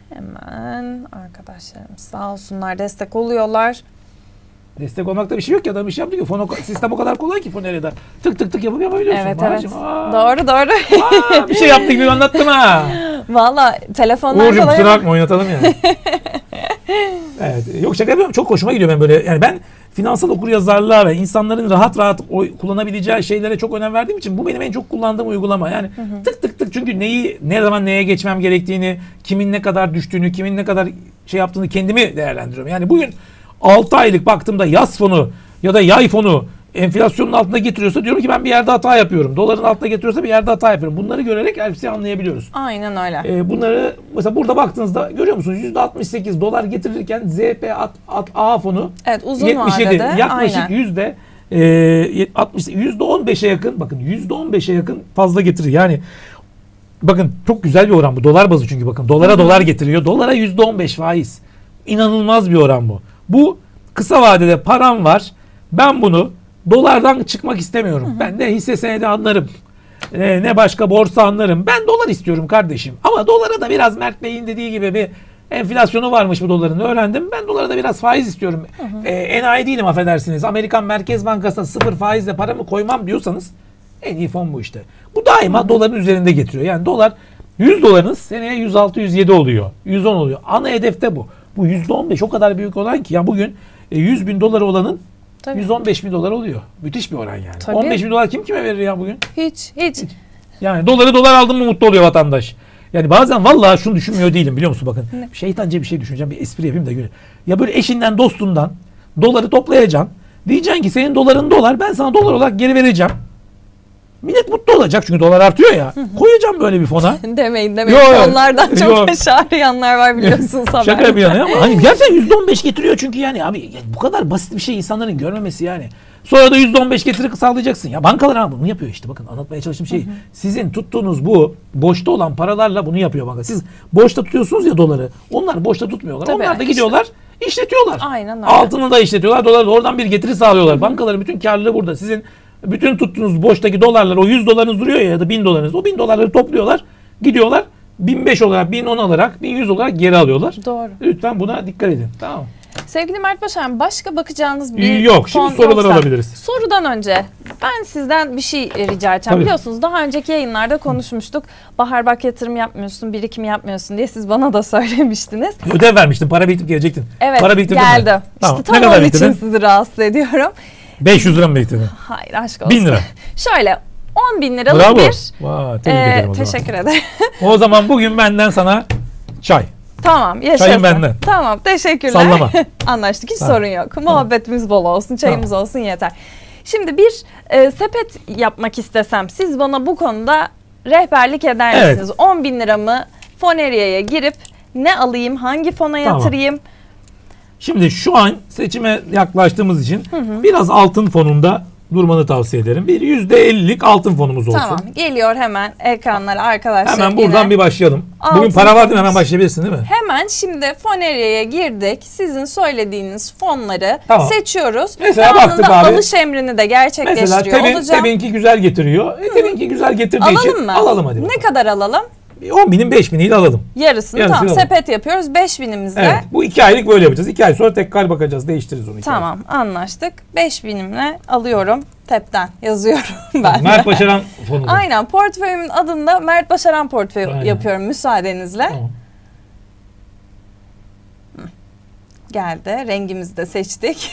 Hemen arkadaşlarımız sağ olsunlar destek oluyorlar. Destek olmakta bir şey yok ya, adam iş yaptı ki fon, sistem o kadar kolay ki Foner'de. Tık tık tık yapıp yapabiliyorsun. Evet Bağcım. evet. Aa. Doğru doğru. Aa, bir şey yaptık gibi anlattım ha. Valla telefonlar Uğur'cum kolay. kusura bakma, oynatalım yani. Evet. Yok şaka yapıyorum. Çok hoşuma gidiyor ben böyle. Yani ben finansal okuryazarlığa ve insanların rahat rahat oy kullanabileceği şeylere çok önem verdiğim için bu benim en çok kullandığım uygulama. Yani hı hı. tık tık tık, çünkü neyi ne zaman neye geçmem gerektiğini, kimin ne kadar düştüğünü, kimin ne kadar şey yaptığını kendimi değerlendiriyorum. Yani bugün altı aylık baktığımda yaz fonu ya da yay fonu enflasyonun altında getiriyorsa diyorum ki ben bir yerde hata yapıyorum. Doların altında getiriyorsa bir yerde hata yapıyorum. Bunları görerek hepsini anlayabiliyoruz. Aynen öyle. Ee, bunları mesela burada baktığınızda görüyor musunuz? yüzde altmış sekiz dolar getirirken Z P A fonu evet, uzun yetmiş yedi, vadede yaklaşık yüzde e, altmış, yüzde on beşe yakın, bakın yüzde on beşe yakın fazla getirir. Yani bakın çok güzel bir oran bu. Dolar bazı çünkü bakın. Dolara Hı-hı. dolar getiriyor. Dolara yüzde on beş faiz. İnanılmaz bir oran bu. Bu kısa vadede param var. Ben bunu dolardan çıkmak istemiyorum. Hı-hı. Ben de hisse senedi anlarım. Ee, ne başka borsa anlarım. Ben dolar istiyorum kardeşim. Ama dolara da biraz Mert Bey'in dediği gibi bir enflasyonu varmış bu doların, öğrendim. Ben dolara da biraz faiz istiyorum. Hı hı. Ee, enayi değilim affedersiniz. Amerikan Merkez Bankası'na sıfır faizle paramı koymam diyorsanız en iyi fon bu işte. Bu daima hı hı. doların üzerinde getiriyor. Yani dolar yüz dolarınız seneye yüz altı yüz yedi oluyor. yüz on oluyor. Ana hedefte bu. Bu yüzde on beş o kadar büyük olan ki ya bugün yüz bin dolar olanın Tabii. yüz on beş bin dolar oluyor. Müthiş bir oran yani. Tabii. on beş bin dolar kim kime verir ya bugün? Hiç, hiç. hiç. Yani doları dolar aldın mı mutlu oluyor vatandaş. Yani bazen vallahi şunu düşünmüyor değilim biliyor musun bakın. Ne? Şeytanca bir şey düşüneceğim. Bir espri yapayım da göre. Ya böyle eşinden dostundan doları toplayacaksın. Diyeceksin ki senin doların dolar, ben sana dolar olarak geri vereceğim. Millet mutlu olacak çünkü dolar artıyor ya. Koyacağım böyle bir fona. Demeyin demeyin. Yo, Onlardan çok yo. Şahriyanlar var biliyorsunuz. Şaka bir yana ama hani gerçekten yüzde on beş getiriyor çünkü yani abi ya bu kadar basit bir şey insanların görmemesi yani. Sonra da yüzde on beş getiri sağlayacaksın. Ya bankalar abi bunu yapıyor işte bakın anlatmaya çalıştığım şey. Hı hı. Sizin tuttuğunuz bu boşta olan paralarla bunu yapıyor banka. Siz boşta tutuyorsunuz ya doları. Onlar boşta tutmuyorlar. Tabii, Onlar da gidiyorlar işte. işletiyorlar. Aynen öyle. Altını da işletiyorlar. Doları da oradan bir getiri sağlıyorlar. Hı hı. Bankaların bütün karlılığı burada. Sizin bütün tuttuğunuz boştaki dolarlar o yüz dolarınız duruyor ya, ya da bin dolarınız. O bin dolarları topluyorlar. Gidiyorlar. bin beş olarak, bin on alarak, bin yüz olarak geri alıyorlar. Doğru. Lütfen buna dikkat edin. Tamam. Sevgili Mert Başaran, başka bakacağınız bir Yok, şimdi soruları alabiliriz. Sorudan önce ben sizden bir şey rica edeceğim. Tabii. Biliyorsunuz daha önceki yayınlarda konuşmuştuk. Bahar bak yatırım yapmıyorsun, birikim yapmıyorsun diye siz bana da söylemiştiniz. Ödev vermiştin, para biriktirip gelecektin. Evet, para geldim. Mi? Tamam. İşte tam onun için sizi rahatsız ediyorum. beş yüz lira mı biriktirdin? Hayır, aşk olsun. bin lira. Şöyle on bin liralık Bravo. bir... Vay, tebrik e, ederim o teşekkür zaman. ederim. O zaman bugün benden sana çay. Tamam, yaşasın. Çayım benden. Tamam, teşekkürler. Sallama. Anlaştık, hiç tamam. sorun yok. Muhabbetimiz bol olsun, çayımız tamam. olsun yeter. Şimdi bir e, sepet yapmak istesem, siz bana bu konuda rehberlik eder misiniz? Evet. on bin liramı Foneria'ya girip ne alayım, hangi fona tamam. yatırayım? Şimdi şu an seçime yaklaştığımız için hı hı. biraz altın fonunda durmanı tavsiye ederim. Bir yüzde ellilik altın fonumuz olsun. Tamam. Geliyor hemen ekranlara arkadaşlar. Hemen buradan yine bir başlayalım. Altın Bugün para var değil mi? Hemen başlayabilirsin değil mi? Hemen şimdi Foneria'ya girdik. Sizin söylediğiniz fonları tamam. seçiyoruz. Mesela baktık abi. Alış emrini de gerçekleştiriyor Mesela tebin, olacağım. Tebinki güzel getiriyor. E, tebinki güzel getirdiği alalım için mı? alalım hadi. Bakalım. Ne kadar alalım? on binin beş biniyle alalım. Yarısını, Yarısını tamam alalım. Sepet yapıyoruz beş binimizle. Evet, bu iki aylık böyle yapacağız. iki ay sonra tekrar bakacağız. Değiştiririz onu. Tamam ay. Anlaştık. beş binimle alıyorum. Tepten yazıyorum ben. Mert Başaran fonu. Aynen, portföyümün adında Mert Başaran portföyü Aynen. yapıyorum müsaadenizle. Tamam. Geldi. Rengimizi de seçtik.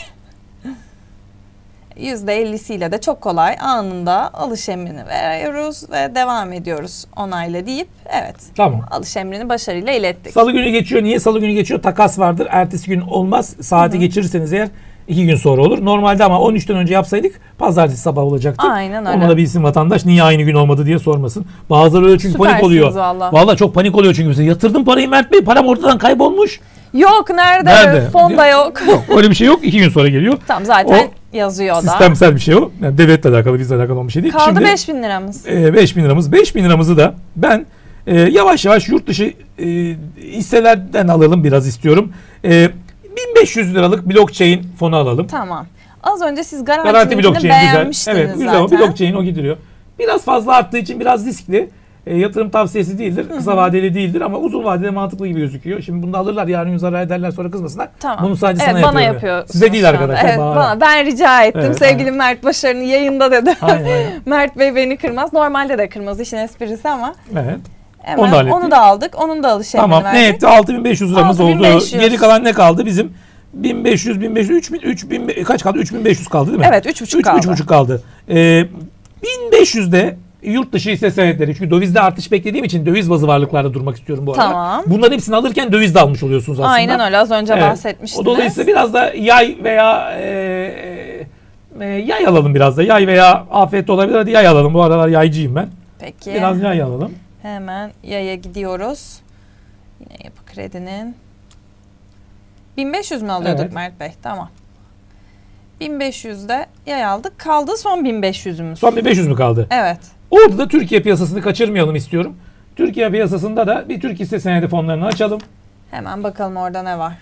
yüzde ellisiyle de çok kolay anında alış emrini veriyoruz ve devam ediyoruz onayla deyip evet. Tamam. Alış emrini başarıyla ilettik. Salı günü geçiyor. Niye salı günü geçiyor? Takas vardır. Ertesi gün olmaz. Saati Hı-hı. geçirirseniz eğer iki gün sonra olur. Normalde ama on üçten önce yapsaydık pazartesi sabah olacaktı. Aynen öyle. Onu da bilsin vatandaş. Niye aynı gün olmadı diye sormasın. Bazıları öyle çünkü Süpersiniz panik oluyor. Valla. Valla çok panik oluyor çünkü. Mesela yatırdım parayı Mert Bey. Param ortadan kaybolmuş. Yok nerede? nerede? Fonda yok. Yok. Öyle bir şey yok. İki gün sonra geliyor. Tamam zaten o yazıyor da. Sistemsel bir şey o. Yani devletle alakalı, bizle alakalı bir şey değil. Kaldı beş bin liramız. E, beş bin liramız. beş bin liramızı da ben e, yavaş yavaş yurt dışı e, hisselerden alalım biraz istiyorum. E, bin beş yüz liralık blockchain fonu alalım. Tamam. Az önce siz garanti, garanti blockchain beğenmiştiniz güzel. Evet, güzel zaten. O blockchain o gidiyor. Biraz fazla arttığı için biraz riskli. E, yatırım tavsiyesi değildir. Kısa Hı-hı. vadeli değildir ama uzun vadede mantıklı gibi gözüküyor. Şimdi bunu da alırlar, yarın gün zarar ederler, sonra kızmasınlar. Tamam. Bunu sadece evet, sana bana yapıyorum. Yapıyor Size değil arkadaşlar. Evet, bana. Ben rica ettim. Evet, Sevgili aynen. Mert Başaran'ın yayında dedim. Aynen, aynen. Mert Bey beni kırmaz. Normalde de kırmaz, işin esprisi ama. Evet. Hemen onu da, onu da aldık. Onun da alış emrini tamam, verdik. ne etti? altı bin beş yüz liramız oldu. Geri kalan ne kaldı? Bizim bin beş yüz, bin beş yüz, üç bin, üç bin kaç kaldı? üç bin beş yüz kaldı değil mi? Evet, üç buçuk kaldı. üç buçuk kaldı. Ee, bin beş yüzde yurt dışı hisse senetleri. Çünkü dövizde artış beklediğim için döviz bazı varlıklarda durmak istiyorum bu arada. Tamam. Bunların hepsini alırken döviz de almış oluyorsunuz aslında. Aynen öyle, az önce evet. bahsetmiştiniz. O dolayısıyla biraz da yay veya e, e, yay alalım biraz da. Yay veya afet olabilir. Hadi yay alalım. Bu aralar yaycıyım ben. Peki. Biraz yay alalım. Hemen yaya gidiyoruz. Yine Yapı Kredi'nin. bin beş yüz mü alıyorduk evet. Mert Bey? Tamam. bin beş yüzde yay aldık. Kaldı son bin beş yüzümüz. Son bin beş yüz mü kaldı? Evet. Orada da Türkiye piyasasını kaçırmayalım istiyorum. Türkiye piyasasında da bir Türk hisse senedi fonlarını açalım. Hemen bakalım orada ne var.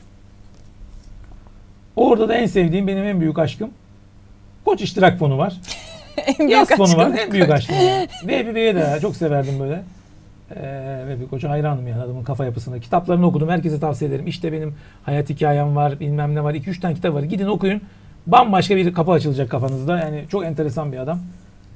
Orada da en sevdiğim, benim en büyük aşkım Koç İştirak Fonu var. En büyük Yas fonu var. aşkım En büyük Koç. aşkım. Ya. V B B'ye de çok severdim böyle. Ee, Vehbi Koç'a hayranım yani, adamın kafa yapısına. Kitaplarını okudum. Herkese tavsiye ederim. İşte benim hayat hikayem var. Bilmem ne var. iki üç tane kitap var. Gidin okuyun. Bambaşka bir kapı açılacak kafanızda. Yani çok enteresan bir adam.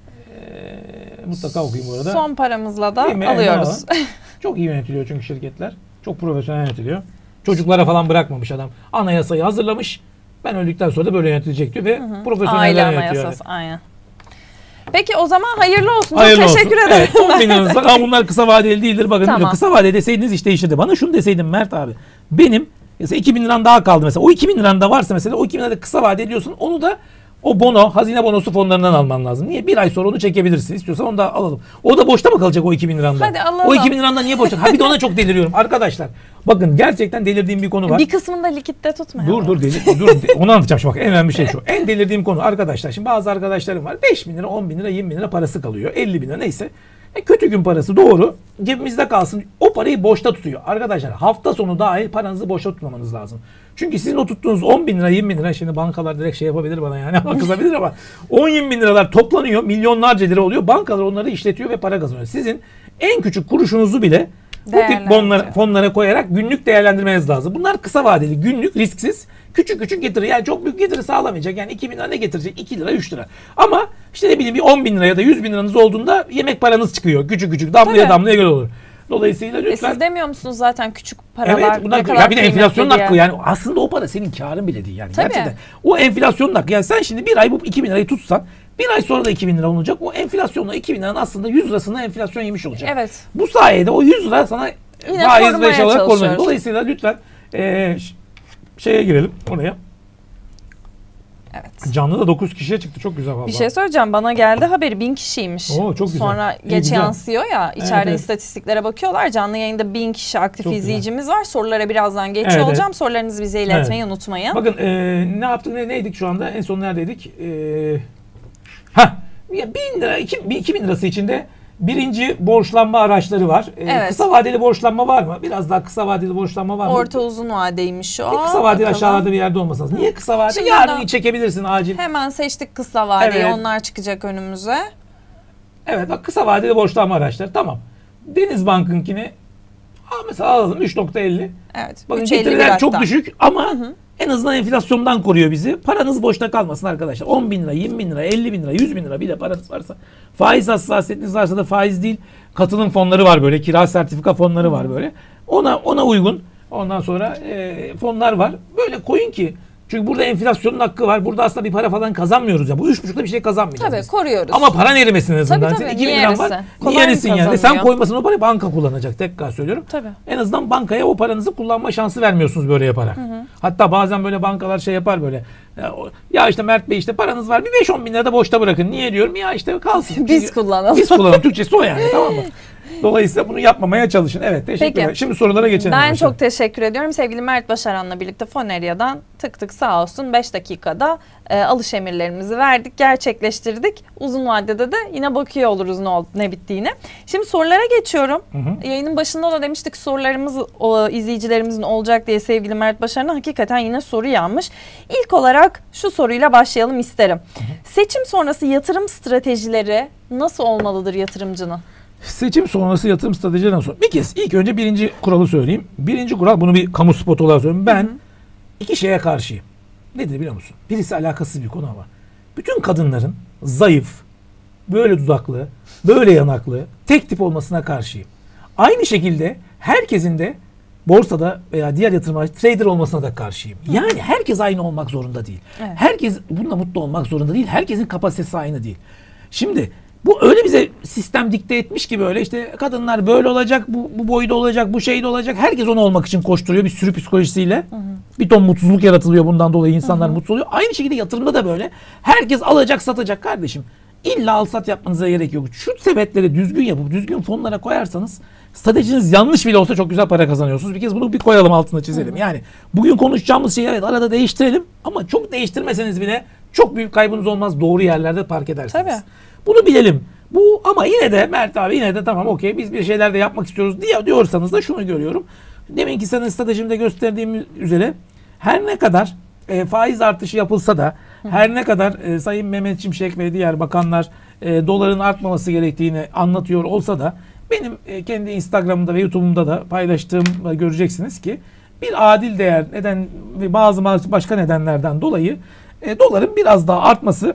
Ee, mutlaka okuyun bu arada. Son paramızla da Değil mi? alıyoruz. Çok iyi yönetiliyor çünkü şirketler. Çok profesyonel yönetiliyor. Çocuklara falan bırakmamış adam. Anayasayı hazırlamış. Ben öldükten sonra da böyle yönetilecek diyor ve Aile profesyoneller yönetiyor. anayasası. Aynen. Peki o zaman hayırlı olsun. Hayırlı Çok olsun. teşekkür ederim. Evet, on bin liranız var. Ama bunlar kısa vadeli değildir. Bakın Tamam. diyor, kısa vadeli deseydiniz iş değişirdi. Bana şunu deseydin Mert abi. Benim mesela iki bin liran daha kaldı mesela. O iki bin liran da varsa mesela, o iki bin lirada kısa vade ediyorsun. Onu da o bono, hazine bonosu fonlarından alman lazım. Niye? Bir ay sonra onu çekebilirsin. İstiyorsan onu da alalım. O da boşta mı kalacak o iki bin liranda? Hadi alalım. O iki bin liranda niye boşta? Ha bir de ona çok deliriyorum. Arkadaşlar bakın, gerçekten delirdiğim bir konu var. Bir kısmını da likitte tutmayalım. Dur dur delir, dur onu anlatacağım şimdi. Bak, en önemli şey şu. En delirdiğim konu arkadaşlar. Şimdi bazı arkadaşlarım var. beş bin lira, on bin lira, yirmi bin lira parası kalıyor. elli bin lira neyse. E, kötü gün parası, doğru. Cebimizde kalsın. O parayı boşta tutuyor. Arkadaşlar hafta sonu dahil paranızı boşta tutmamanız lazım. Çünkü sizin o tuttuğunuz on bin lira, yirmi bin lira, şimdi bankalar direkt şey yapabilir bana yani, ama kızabilir ama on yirmi bin liralar toplanıyor. Milyonlarca lira oluyor. Bankalar onları işletiyor ve para kazanıyor. Sizin en küçük kuruşunuzu bile bu tip bonlara, fonlara koyarak günlük değerlendirmeniz lazım. Bunlar kısa vadeli, günlük, risksiz, küçük küçük getiri. Yani çok büyük getiri sağlamayacak. Yani iki bin lira ne getirecek? iki lira, üç lira. Ama işte ne bileyim bir on bin lira ya da yüz bin liranız olduğunda yemek paranız çıkıyor. Küçük küçük, damlaya Tabii. damlaya göl olur. Dolayısıyla E lütfen. siz demiyor musunuz zaten küçük paralar Evet, bunlar, ne kadar ya bir de enflasyonun kıymetli hakkı diye? yani, aslında o para senin karın bile değil yani. Tabii. Gerçekten. O enflasyonun hakkı. Yani sen şimdi bir ay bu iki bin lirayı tutsan, bir ay sonra da iki bin lira olacak. O enflasyonla iki bin liranın aslında yüz lirasını enflasyon yemiş olacak. Evet. Bu sayede o yüz lira sana Yine faiz korumaya ve şey olarak çalışıyoruz. korunacak. Dolayısıyla lütfen e, ş- şeye girelim oraya. Evet. Canlı da dokuz kişiye çıktı. Çok güzel vallahi. Bir şey söyleyeceğim. Bana geldi haberi bin kişiymiş. Oo, çok güzel. Sonra İyi, geç güzel. yansıyor ya. İçeride Evet, evet. istatistiklere bakıyorlar. Canlı yayında bin kişi aktif Çok güzel. izleyicimiz var. Sorulara birazdan geçiyor Evet, olacağım. evet. Sorularınızı bize iletmeyi unutmayın. Bakın e, ne yaptık, ne, neydik şu anda? En son neredeydik? E, ha, ya bin lira, iki, iki bin lirası içinde birinci borçlanma araçları var. E, Evet. Kısa vadeli borçlanma var mı? Biraz daha kısa vadeli borçlanma var mı? Orta uzun vadeymiş o. Bir kısa vadeli Bakalım. aşağıda bir yerde olması lazım. Niye kısa vadeli? Şimdi Yarın ben- çekebilirsin acil. Hemen seçtik kısa vadeyi. Evet. Onlar çıkacak önümüze. Evet bak, kısa vadeli borçlanma araçları. Tamam. Denizbank'ınkini al mesela, alalım üç nokta elli. Evet. Bakın üç elli bir getiriler çok hatta. düşük ama en azından enflasyondan koruyor bizi. Paranız boşta kalmasın arkadaşlar. on bin lira, yirmi bin lira, elli bin lira, yüz bin lira bir de paranız varsa. Faiz hassasiyetiniz varsa da faiz değil. Katılım fonları var böyle. Kira sertifika fonları var böyle. Ona ona uygun. Ondan sonra e, fonlar var. Böyle koyun ki. Çünkü burada enflasyonun hakkı var. Burada aslında bir para falan kazanmıyoruz ya. Bu üç buçukta bir şey kazanmayacağız Tabii biz. koruyoruz. Ama paran erimesin en azından. Tabii, Senin tabii. iki bin Niye liran var. erisin? Niye Kolay erisin yani? kazanılıyor. Sen koymasın, o parayı banka kullanacak. Tekrar söylüyorum. Tabii. En azından bankaya o paranızı kullanma şansı vermiyorsunuz böyle yaparak. Hı hı. Hatta bazen böyle bankalar şey yapar böyle. Ya, o- ya işte Mert Bey, işte paranız var, bir beş on bin lira da boşta bırakın. Niye diyorum? Ya işte kalsın. Biz Çünkü- kullanalım. Biz kullanalım. Türkçesi o yani, tamam mı? Dolayısıyla bunu yapmamaya çalışın. Evet, teşekkürler. Peki. Şimdi sorulara geçelim. Ben arkadaşlar. çok teşekkür ediyorum. Sevgili Mert Başaran'la birlikte Foneria'dan tık tık sağ olsun beş dakikada e, alış emirlerimizi verdik, gerçekleştirdik. Uzun vadede de yine bakıyor oluruz ne oldu, ne bittiğini. Şimdi sorulara geçiyorum. Hı hı. Yayının başında da demiştik sorularımız o, izleyicilerimizin olacak diye sevgili Mert Başaran'a hakikaten yine soru yağmış. İlk olarak şu soruyla başlayalım isterim. Hı hı. Seçim sonrası yatırım stratejileri nasıl olmalıdır yatırımcının? Seçim sonrası yatırım stratejilerden sonra bir kez ilk önce birinci kuralı söyleyeyim. Birinci kural, bunu bir kamu spotu olarak söyleyeyim. Ben hı hı. iki şeye karşıyım. Nedir biliyor musun? Birisi alakasız bir konu ama. Bütün kadınların zayıf, böyle dudaklı, böyle yanaklı, tek tip olmasına karşıyım. Aynı şekilde herkesin de borsada veya diğer yatırımlarda trader olmasına da karşıyım. Yani herkes aynı olmak zorunda değil. Evet. Herkes bununla mutlu olmak zorunda değil. Herkesin kapasitesi aynı değil. Şimdi bu öyle bize sistem dikte etmiş ki, böyle işte kadınlar böyle olacak, bu, bu boyda olacak, bu şeyde olacak. Herkes onu olmak için koşturuyor bir sürü psikolojisiyle. Hı hı. Bir ton mutsuzluk yaratılıyor bundan dolayı, insanlar hı hı. mutsuz oluyor. Aynı şekilde yatırımda da böyle. Herkes alacak, satacak kardeşim. İlla al sat yapmanıza gerek yok. Şu sepetleri düzgün yapıp düzgün fonlara koyarsanız, stratejiniz yanlış bile olsa çok güzel para kazanıyorsunuz. Bir kez bunu bir koyalım, altına çizelim. Hı hı. Yani bugün konuşacağımız şeyi evet arada değiştirelim ama çok değiştirmeseniz bile çok büyük kaybınız olmaz. Doğru yerlerde park edersiniz. Tabii. Bunu bilelim. Bu ama yine de Mert abi yine de tamam okey biz bir şeyler de yapmak istiyoruz diye diyorsanız da şunu görüyorum. Deminki senin stratejimde gösterdiğim üzere her ne kadar e, faiz artışı yapılsa da her ne kadar e, Sayın Mehmet Şimşek ve diğer bakanlar e, doların artmaması gerektiğini anlatıyor olsa da benim e, kendi Instagram'da ve YouTube'umda da paylaştığımda göreceksiniz ki bir adil değer neden ve bazı başka nedenlerden dolayı e, doların biraz daha artması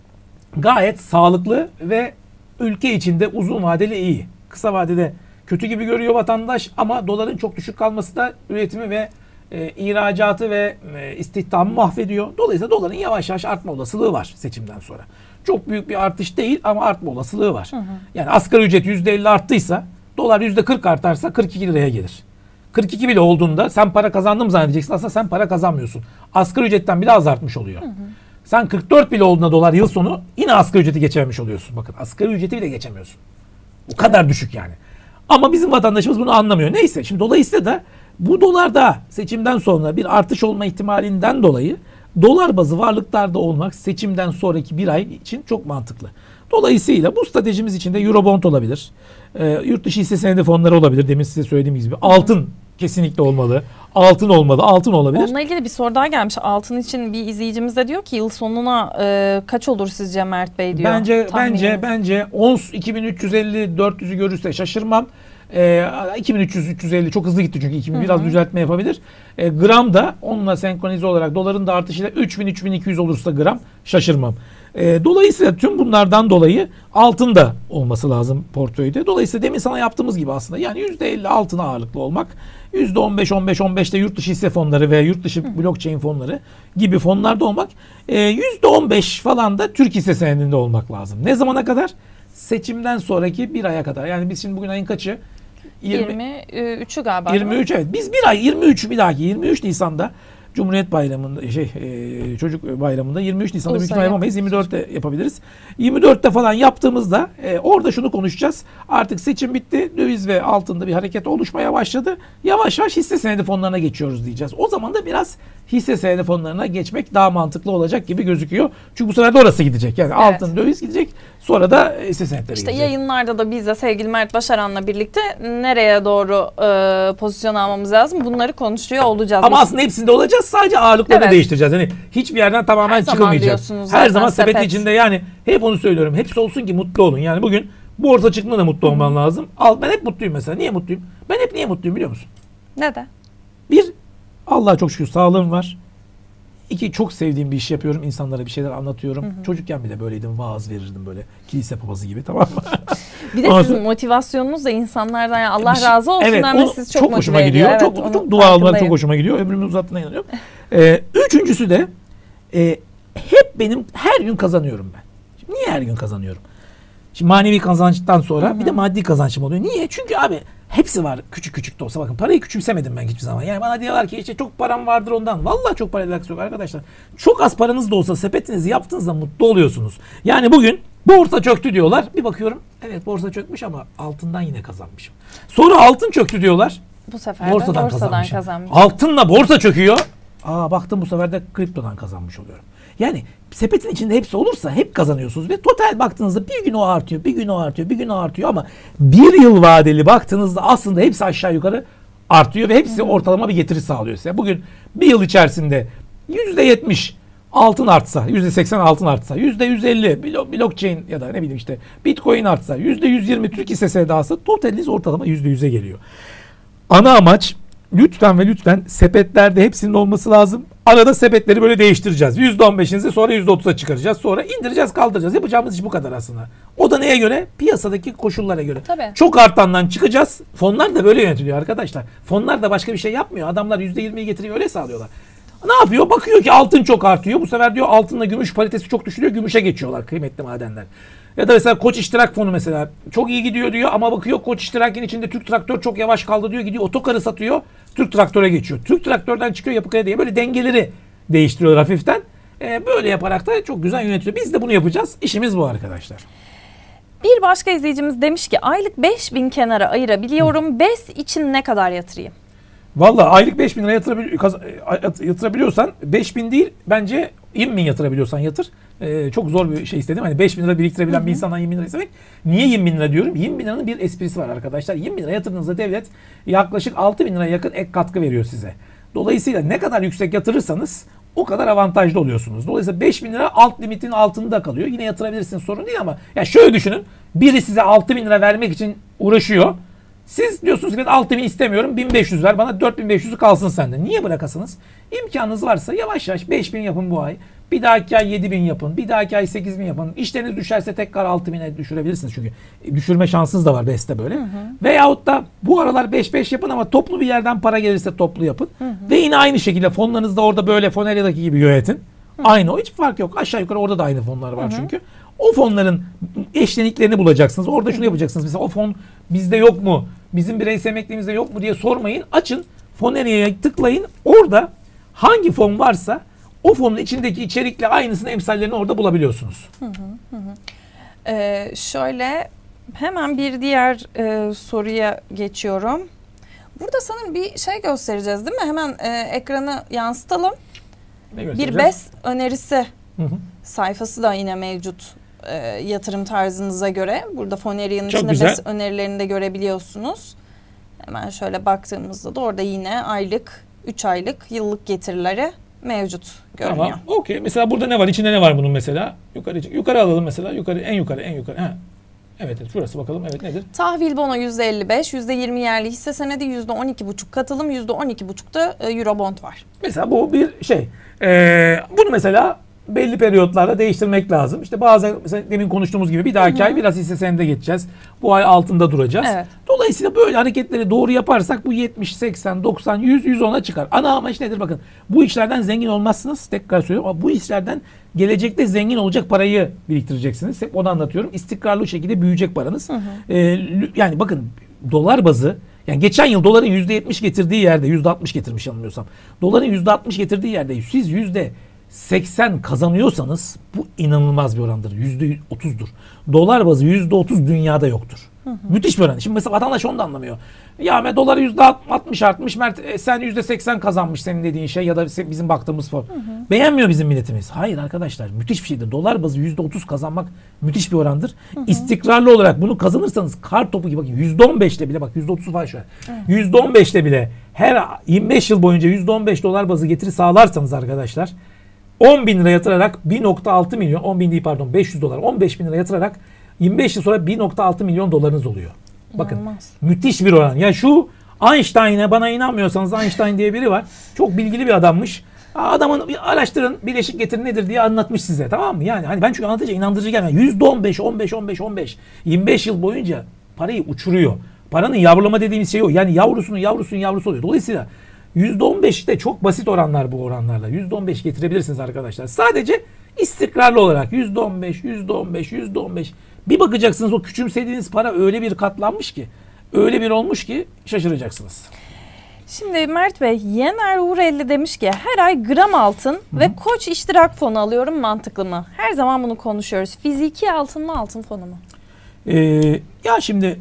gayet sağlıklı ve ülke içinde uzun vadeli iyi. Kısa vadede kötü gibi görüyor vatandaş ama doların çok düşük kalması da üretimi ve e, ihracatı ve e, istihdamı mahvediyor. Dolayısıyla doların yavaş yavaş artma olasılığı var seçimden sonra. Çok büyük bir artış değil ama artma olasılığı var. Hı hı. Yani asgari ücret yüzde elli arttıysa dolar yüzde kırk artarsa kırk iki liraya gelir. kırk iki bile olduğunda sen para kazandım zannedeceksin. Aslında sen para kazanmıyorsun. Asgari ücretten bile az artmış oluyor. Hı hı. Sen kırk dört bile olduğunda dolar yıl sonu yine asgari ücreti geçememiş oluyorsun. Bakın asgari ücreti bile geçemiyorsun. O kadar düşük yani. Ama bizim vatandaşımız bunu anlamıyor. Neyse şimdi dolayısıyla da bu dolarda seçimden sonra bir artış olma ihtimalinden dolayı dolar bazı varlıklarda olmak seçimden sonraki bir ay için çok mantıklı. Dolayısıyla bu stratejimiz içinde Eurobond olabilir. E, yurt dışı hisse senedi fonları olabilir. Demin size söylediğim gibi. Altın kesinlikle olmalı. Altın olmalı. Altın olabilir. Onunla ilgili bir soru daha gelmiş. Altın için bir izleyicimiz de diyor ki yıl sonuna e, kaç olur sizce Mert Bey diyor. Bence Tahmininiz. bence bence ons iki bin üç yüz elli dört yüzü görürse şaşırmam. E, iki bin üç yüz üç yüz elli çok hızlı gitti çünkü iki bin biraz hı hı. düzeltme yapabilir. E, gram da onunla senkronize olarak doların da artışıyla üç bin üç bin iki yüz olursa gram şaşırmam. E, dolayısıyla tüm bunlardan dolayı altın da olması lazım portföyde. Dolayısıyla demin sana yaptığımız gibi aslında yani yüzde elli altına ağırlıklı olmak, yüzde on beş on beş on beş de yurt dışı hisse fonları ve yurt dışı blockchain fonları gibi fonlarda olmak, e, yüzde on beş falan da Türk hisse senedinde olmak lazım. Ne zamana kadar? Seçimden sonraki bir aya kadar. Yani biz şimdi bugün ayın kaçı? yirmi üçü galiba. yirmi üç evet. Biz bir ay yirmi üç bir dahaki yirmi üç Nisan'da Cumhuriyet Bayramı'nda şey e, çocuk bayramında yirmi üç Nisan'da büyük ihtimalle yapamayız. yirmi dörtte yapabiliriz. yirmi dörtte falan yaptığımızda e, orada şunu konuşacağız. Artık seçim bitti. Döviz ve altında bir hareket oluşmaya başladı. Yavaş yavaş hisse senedi fonlarına geçiyoruz diyeceğiz. O zaman da biraz hisse senedi fonlarına geçmek daha mantıklı olacak gibi gözüküyor. Çünkü bu sefer de orası gidecek. Yani evet. Altın, döviz gidecek. Sonra da hisse senetleri işte gidecek. Yayınlarda da biz de sevgili Mert Başaran'la birlikte nereye doğru e, pozisyon almamız lazım bunları konuşuyor olacağız. Ama biz aslında hepsinde olacağız. Sadece ağırlıklarını evet. değiştireceğiz. Yani hiçbir yerden tamamen her çıkılmayacak. Her zaman sepet, sepet içinde yani hep onu söylüyorum. Hepsi olsun ki mutlu olun. Yani bugün borsa çıktığında da mutlu olman lazım. Al, ben hep mutluyum mesela. Niye mutluyum? Ben hep niye mutluyum biliyor musun? Neden? Bir, Allah'a çok şükür sağlığım var. İki, çok sevdiğim bir iş yapıyorum. İnsanlara bir şeyler anlatıyorum. Hı hı. Çocukken bile böyleydim. Vaaz verirdim böyle. Kilise papazı gibi, tamam mı? Bir de Ondan sizin motivasyonunuz da insanlardan yani Allah şey, razı olsun evet, ama siz çok, çok hoşuma gidiyor. Evet, çok çok dua almalar çok hoşuma gidiyor. Ömrümün uzattığına inanıyorum. ee, üçüncüsü de e, hep benim her gün kazanıyorum ben. Şimdi niye her gün kazanıyorum? Şimdi manevi kazançtan sonra hı hı. bir de maddi kazançım oluyor. Niye? Çünkü abi hepsi var küçük küçük de olsa. Bakın parayı küçümsemedim ben hiçbir zaman. Yani bana diyorlar ki işte çok param vardır ondan. Vallahi çok parayla alakası yok arkadaşlar. Çok az paranız da olsa sepetinizi yaptığınızda mutlu oluyorsunuz. Yani bugün borsa çöktü diyorlar. Bir bakıyorum evet borsa çökmüş ama altından yine kazanmışım. Sonra altın çöktü diyorlar. Bu sefer borsadan, de borsadan kazanmışım. Altınla borsa çöküyor. Aa baktım bu sefer de kriptodan kazanmış oluyorum. Yani sepetin içinde hepsi olursa hep kazanıyorsunuz ve total baktığınızda bir gün o artıyor, bir gün o artıyor, bir gün o artıyor ama bir yıl vadeli baktığınızda aslında hepsi aşağı yukarı artıyor ve hepsi ortalama bir getiri sağlıyor size. Bugün bir yıl içerisinde yüzde yetmiş altın artsa, yüzde seksen altın artsa, yüzde yüz elli blockchain ya da ne bileyim işte Bitcoin artsa, yüzde yüz yirmi Türk hisse senedi alsa totaliniz ortalama yüzde yüze geliyor. Ana amaç lütfen ve lütfen sepetlerde hepsinin olması lazım. Arada sepetleri böyle değiştireceğiz. yüzde on beşinizi sonra yüzde otuza çıkaracağız. Sonra indireceğiz, kaldıracağız. Yapacağımız iş bu kadar aslında. O da neye göre? Piyasadaki koşullara göre. Tabii. Çok artandan çıkacağız. Fonlar da böyle yönetiliyor arkadaşlar. Fonlar da başka bir şey yapmıyor. Adamlar yüzde yirmiyi getiriyor, öyle sağlıyorlar. Ne yapıyor? Bakıyor ki altın çok artıyor. Bu sefer diyor altınla gümüş paritesi çok düşürüyor. Gümüşe geçiyorlar kıymetli madenler. Ya da mesela Koç İştirak Fonu mesela çok iyi gidiyor diyor ama bakıyor Koç İştirak'ın içinde Türk Traktör çok yavaş kaldı diyor. Gidiyor otokarı satıyor. Türk Traktör'e geçiyor. Türk Traktör'den çıkıyor Yapı Kredi'ye. Böyle dengeleri değiştiriyor hafiften. Ee, böyle yaparak da çok güzel yönetiyor. Biz de bunu yapacağız. İşimiz bu arkadaşlar. Bir başka izleyicimiz demiş ki aylık beş bin kenara ayırabiliyorum. B E S için ne kadar yatırayım? Vallahi aylık beş bin lira yatırabil- yatırabiliyorsan beş bin değil bence yirmi bin yatırabiliyorsan yatır. Ee, çok zor bir şey istedim. Hani beş bin lira biriktirebilen Hı-hı. bir insandan yirmi bin lira istemek. Niye yirmi bin lira diyorum? yirmi bin liranın bir esprisi var arkadaşlar. yirmi bin lira yatırdığınızda devlet yaklaşık altı bin liraya yakın ek katkı veriyor size. Dolayısıyla ne kadar yüksek yatırırsanız o kadar avantajlı oluyorsunuz. Dolayısıyla beş bin lira alt limitin altında kalıyor. Yine yatırabilirsiniz, sorun değil ama ya şöyle düşünün. Biri size altı bin lira vermek için uğraşıyor. Siz diyorsunuz ki ben altı bin istemiyorum, bin beş yüz ver bana, dört bin beş yüzü kalsın sende. Niye bırakasınız? İmkanınız varsa yavaş yavaş beş bin yapın bu ay. Bir dahaki ay yedi bin yapın. Bir dahaki ay sekiz bin yapın. İşleriniz düşerse tekrar altı bine düşürebilirsiniz. Çünkü düşürme şansınız da var BES'te böyle. Hı hı. Veyahut da bu aralar beş beş yapın ama toplu bir yerden para gelirse toplu yapın. Hı hı. Ve yine aynı şekilde fonlarınızı da orada böyle Foneria'daki gibi yönetin. Hı. Aynı o, hiç fark yok. Aşağı yukarı orada da aynı fonlar var, hı hı, çünkü. O fonların eşleniklerini bulacaksınız. Orada şunu yapacaksınız. Mesela o fon bizde yok mu? Bizim bireysel emekliliğimizde yok mu diye sormayın. Açın. Foneria'ya tıklayın. Orada hangi fon varsa o fonun içindeki içerikle aynısını, emsallerini orada bulabiliyorsunuz. Hı hı hı. Ee, şöyle hemen bir diğer e, soruya geçiyorum. Burada sanırım bir şey göstereceğiz değil mi? Hemen e, ekranı yansıtalım. Bir BES önerisi hı hı. sayfası da yine mevcut e, yatırım tarzınıza göre. Burada Foneria'nın içinde güzel BES önerilerini de görebiliyorsunuz. Hemen şöyle baktığımızda da orada yine aylık, üç aylık, yıllık getirileri mevcut görünüyor. Tamam. Okey. Mesela burada ne var? İçinde ne var bunun mesela? Yukarı yukarı alalım mesela. Yukarı, en yukarı, en yukarı. Ha. Evet, evet. Şurası bakalım. Evet, nedir? Tahvil bono yüzde elli beş, yüzde yirmi yerli hisse senedi, yüzde on iki buçuk katılım, yüzde on iki buçuk da Eurobond var. Mesela bu bir şey. Ee, bunu mesela belli periyotlarda değiştirmek lazım. İşte bazen mesela demin konuştuğumuz gibi bir dahaki, hı hı, ay biraz hisse senedine geçeceğiz. Bu ay altında duracağız. Evet. Dolayısıyla böyle hareketleri doğru yaparsak bu yetmiş, seksen, doksan, yüz, yüz ona çıkar. Ana amaç nedir? Bakın, bu işlerden zengin olmazsınız. Tekrar söylüyorum ama bu işlerden gelecekte zengin olacak parayı biriktireceksiniz. Hep onu anlatıyorum. İstikrarlı şekilde büyüyecek paranız. Hı hı. Ee, yani bakın, dolar bazı, yani geçen yıl doların yüzde yetmiş getirdiği yerde, yüzde altmış getirmiş yanılmıyorsam. Doların yüzde altmış getirdiği yerde siz yüzde seksen kazanıyorsanız bu inanılmaz bir orandır. yüzde otuzdur. Dolar bazı yüzde otuz dünyada yoktur. Hı hı. Müthiş bir oran. Şimdi mesela vatandaş onu da anlamıyor. Ya doları yüzde altmış artmış, Mert e, sen yüzde seksen kazanmış senin dediğin şey ya da bizim baktığımız fon. Hı hı. Beğenmiyor bizim milletimiz. Hayır arkadaşlar, müthiş bir şeydir. Dolar bazı yüzde otuz kazanmak müthiş bir orandır. Hı hı. İstikrarlı olarak bunu kazanırsanız kar topu gibi, bakın yüzde on beşle bile, bak yüzde otuz var şu an. yüzde on beşle bile her yirmi beş yıl boyunca yüzde on beş dolar bazı getiri sağlarsanız arkadaşlar, on bin lira yatırarak bir nokta altı milyon, on bin değil pardon, beş yüz dolar, on beş bin lira yatırarak yirmi beş yıl sonra bir nokta altı milyon dolarınız oluyor. Bakın, İnanılmaz. Müthiş bir oran. Ya şu Einstein'e, bana inanmıyorsanız, Einstein diye biri var. Çok bilgili bir adammış. Adamın bir araştırın, bileşik getiri nedir diye anlatmış size, tamam mı? Yani hani ben çünkü anlatınca inandırıcı gelmiyor. yüzde on beş, on beş, on beş, on beş. yirmi beş yıl boyunca parayı uçuruyor. Paranın yavrulama dediğimiz şey o. Yani yavrusunun yavrusunun yavrusu oluyor. Dolayısıyla yüzde on beş de çok basit oranlar bu oranlarla. yüzde on beş getirebilirsiniz arkadaşlar. Sadece istikrarlı olarak yüzde on beş, yüzde on beş, yüzde on beş. Bir bakacaksınız o küçümsediğiniz para öyle bir katlanmış ki, öyle bir olmuş ki şaşıracaksınız. Şimdi Mert Bey, Yener Uğurelli demiş ki her ay gram altın, hı-hı, ve Koç iştirak fonu alıyorum, mantıklı mı? Her zaman bunu konuşuyoruz. Fiziki altın mı, altın fonu mu? Ee, ya şimdi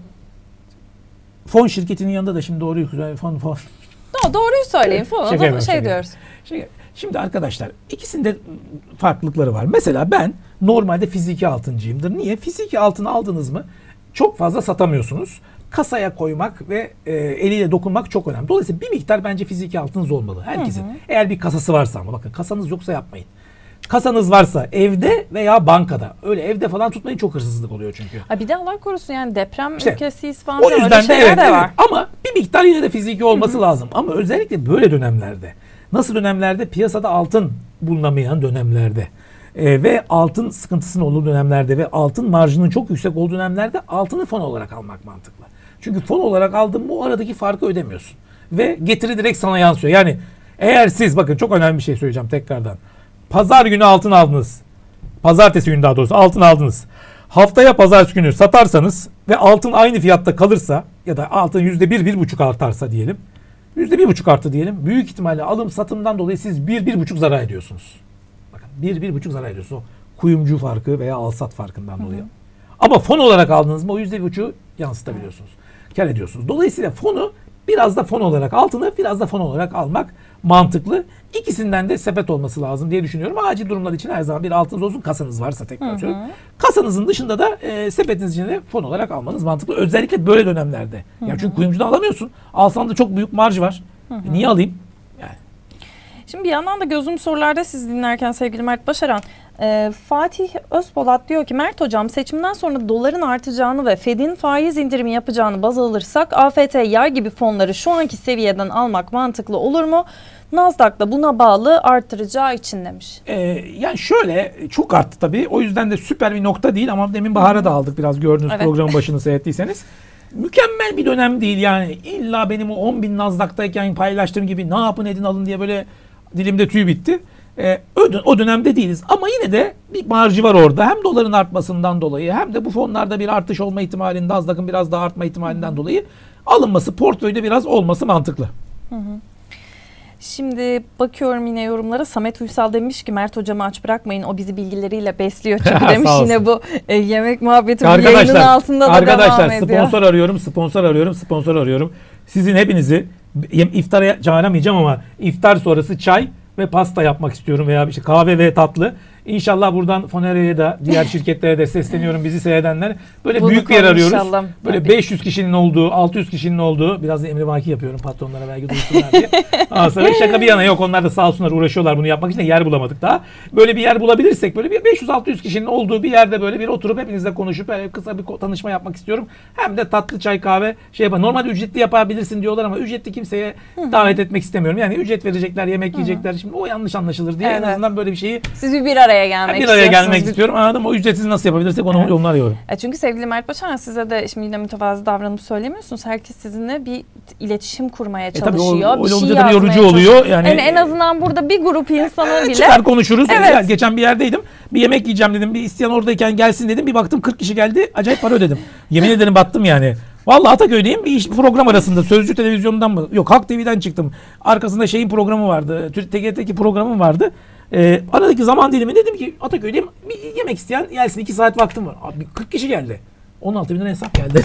fon şirketinin yanında da şimdi doğruyu fon fon. No, doğruyu söyleyin. Fonu şaka da yapalım, şey şaka diyoruz. Şaka. Şimdi arkadaşlar, ikisinde farklılıkları var. Mesela ben normalde fiziki altıncıyımdır. Niye? Fiziki altını aldınız mı çok fazla satamıyorsunuz. Kasaya koymak ve e, eliyle dokunmak çok önemli. Dolayısıyla bir miktar bence fiziki altınız olmalı. Herkesin. Hı hı. Eğer bir kasası varsa, ama bakın kasanız yoksa yapmayın. Kasanız varsa evde veya bankada. Öyle evde falan tutmayın, çok hırsızlık oluyor çünkü. Ha bir de Allah korusun, yani deprem işte, ülkesiyiz falan. O yüzden de evet, de evet. Ama bir miktar yine de fiziki olması, hı hı, lazım. Ama özellikle böyle dönemlerde. Nasıl dönemlerde? Piyasada altın bulunamayan dönemlerde. E, ve altın sıkıntısının olduğu dönemlerde ve altın marjının çok yüksek olduğu dönemlerde altını fon olarak almak mantıklı. Çünkü fon olarak aldın mı o aradaki farkı ödemiyorsun. Ve getiri direkt sana yansıyor. Yani eğer siz, bakın çok önemli bir şey söyleyeceğim tekrardan. Pazar günü altın aldınız. Pazartesi günü daha doğrusu altın aldınız. Haftaya pazartesi günü satarsanız ve altın aynı fiyatta kalırsa ya da altın yüzde bir, bir buçuk artarsa diyelim. Yüzde bir buçuk arttı diyelim. Büyük ihtimalle alım satımdan dolayı siz bir, bir buçuk zarar ediyorsunuz. Bakın bir, bir buçuk zarar ediyorsunuz. O kuyumcu farkı veya alsat farkından, hı hı, dolayı. Ama fon olarak aldınız mı o yüzde bir buçuğu yansıtabiliyorsunuz. Kar ediyorsunuz. Dolayısıyla fonu biraz da fon olarak altını, biraz da fon olarak almak mantıklı. İkisinden de sepet olması lazım diye düşünüyorum. Acil durumlar için her zaman bir altınız olsun, kasanız varsa tekrar söylüyorum. Kasanızın dışında da e, sepetiniz için de fon olarak almanız mantıklı. Özellikle böyle dönemlerde. Hı hı. Ya çünkü kuyumcuda alamıyorsun. Alsan da çok büyük marj var. Hı hı. E, niye alayım? Yani. Şimdi bir yandan da gözüm sorularda siz dinlerken sevgili Mert Başaran, e, Fatih Özpolat diyor ki Mert hocam seçimden sonra doların artacağını ve Fed'in faiz indirimi yapacağını baz alırsak A F T yay gibi fonları şu anki seviyeden almak mantıklı olur mu? Nasdaq da buna bağlı artıracağı için demiş. Ee, yani şöyle çok arttı tabii. O yüzden de süper bir nokta değil ama demin Bahar'a da aldık biraz gördüğünüz evet. programın başını seyrettiyseniz. Mükemmel bir dönem değil yani. İlla benim o on bin Nasdaq'tayken paylaştığım gibi ne yapın edin alın diye böyle dilimde tüy bitti. Ee, o dönemde değiliz ama yine de bir marjı var orada. Hem doların artmasından dolayı hem de bu fonlarda bir artış olma ihtimalinden, Nasdaq'ın biraz daha artma ihtimalinden dolayı alınması, portföyde biraz olması mantıklı. Hı hı. Şimdi bakıyorum yine yorumlara. Samet Uysal demiş ki Mert hocamı aç bırakmayın. O bizi bilgileriyle besliyor. Çünkü demiş yine bu e, yemek muhabbeti yayının altında da arkadaşlar, devam ediyor. Sponsor arıyorum, sponsor arıyorum, sponsor arıyorum. Sizin hepinizi iftara çağıramayacağım ama iftar sonrası çay ve pasta yapmak istiyorum veya işte kahve ve tatlı. İnşallah buradan Fonere'ye de diğer şirketlere de sesleniyorum bizi seyredenler. Böyle bunu büyük bir yer arıyoruz. İnşallah. Böyle tabii. beş yüz kişinin olduğu, altı yüz kişinin olduğu, biraz da emrivaki yapıyorum patronlara belki duysunlar diye. Aslında şaka bir yana yok, onlar da sağ olsunlar uğraşıyorlar bunu yapmak için de yer bulamadık daha. Böyle bir yer bulabilirsek böyle bir beş yüz altı yüz kişinin olduğu bir yerde böyle bir oturup hepinizle konuşup böyle kısa bir tanışma yapmak istiyorum. Hem de tatlı çay kahve şey yapalım. Normalde ücretli yapabilirsin diyorlar ama ücretli kimseye davet etmek istemiyorum. Yani ücret verecekler, yemek yiyecekler. Şimdi o yanlış anlaşılır diye evet. en azından böyle bir şeyi. Siz bir bir araya gelmek bir araya gelmek istiyorum. Anladım. O ücretsiz nasıl yapabilirsek onu evet. yollar yorum. E çünkü sevgili Mert Başaran size de şimdi yine mütevazı davranıp söylemiyorsunuz. Herkes sizinle bir iletişim kurmaya çalışıyor. E o, bir şey yazmaya yorucu çalışıyor. oluyor. Yani, yani en azından burada bir grup insanın bile. Çıkar konuşuruz. Evet. Yani geçen bir yerdeydim. Bir yemek yiyeceğim dedim. Bir isteyen oradayken gelsin dedim. Bir baktım kırk kişi geldi. Acayip para ödedim. Yemin ederim battım yani. Vallahi Ataköy'deyim. Bir iş program arasında Sözcü Televizyon'dan mı? Yok Halk T V'den çıktım. Arkasında şeyin programı vardı. T G T'deki programım vardı. Ee, aradaki zaman dilimi dedim ki Ataköy'deyim. Bir yemek isteyen gelsin. iki saat vaktim var. Abi kırk kişi geldi. on altı bin lira hesap geldi.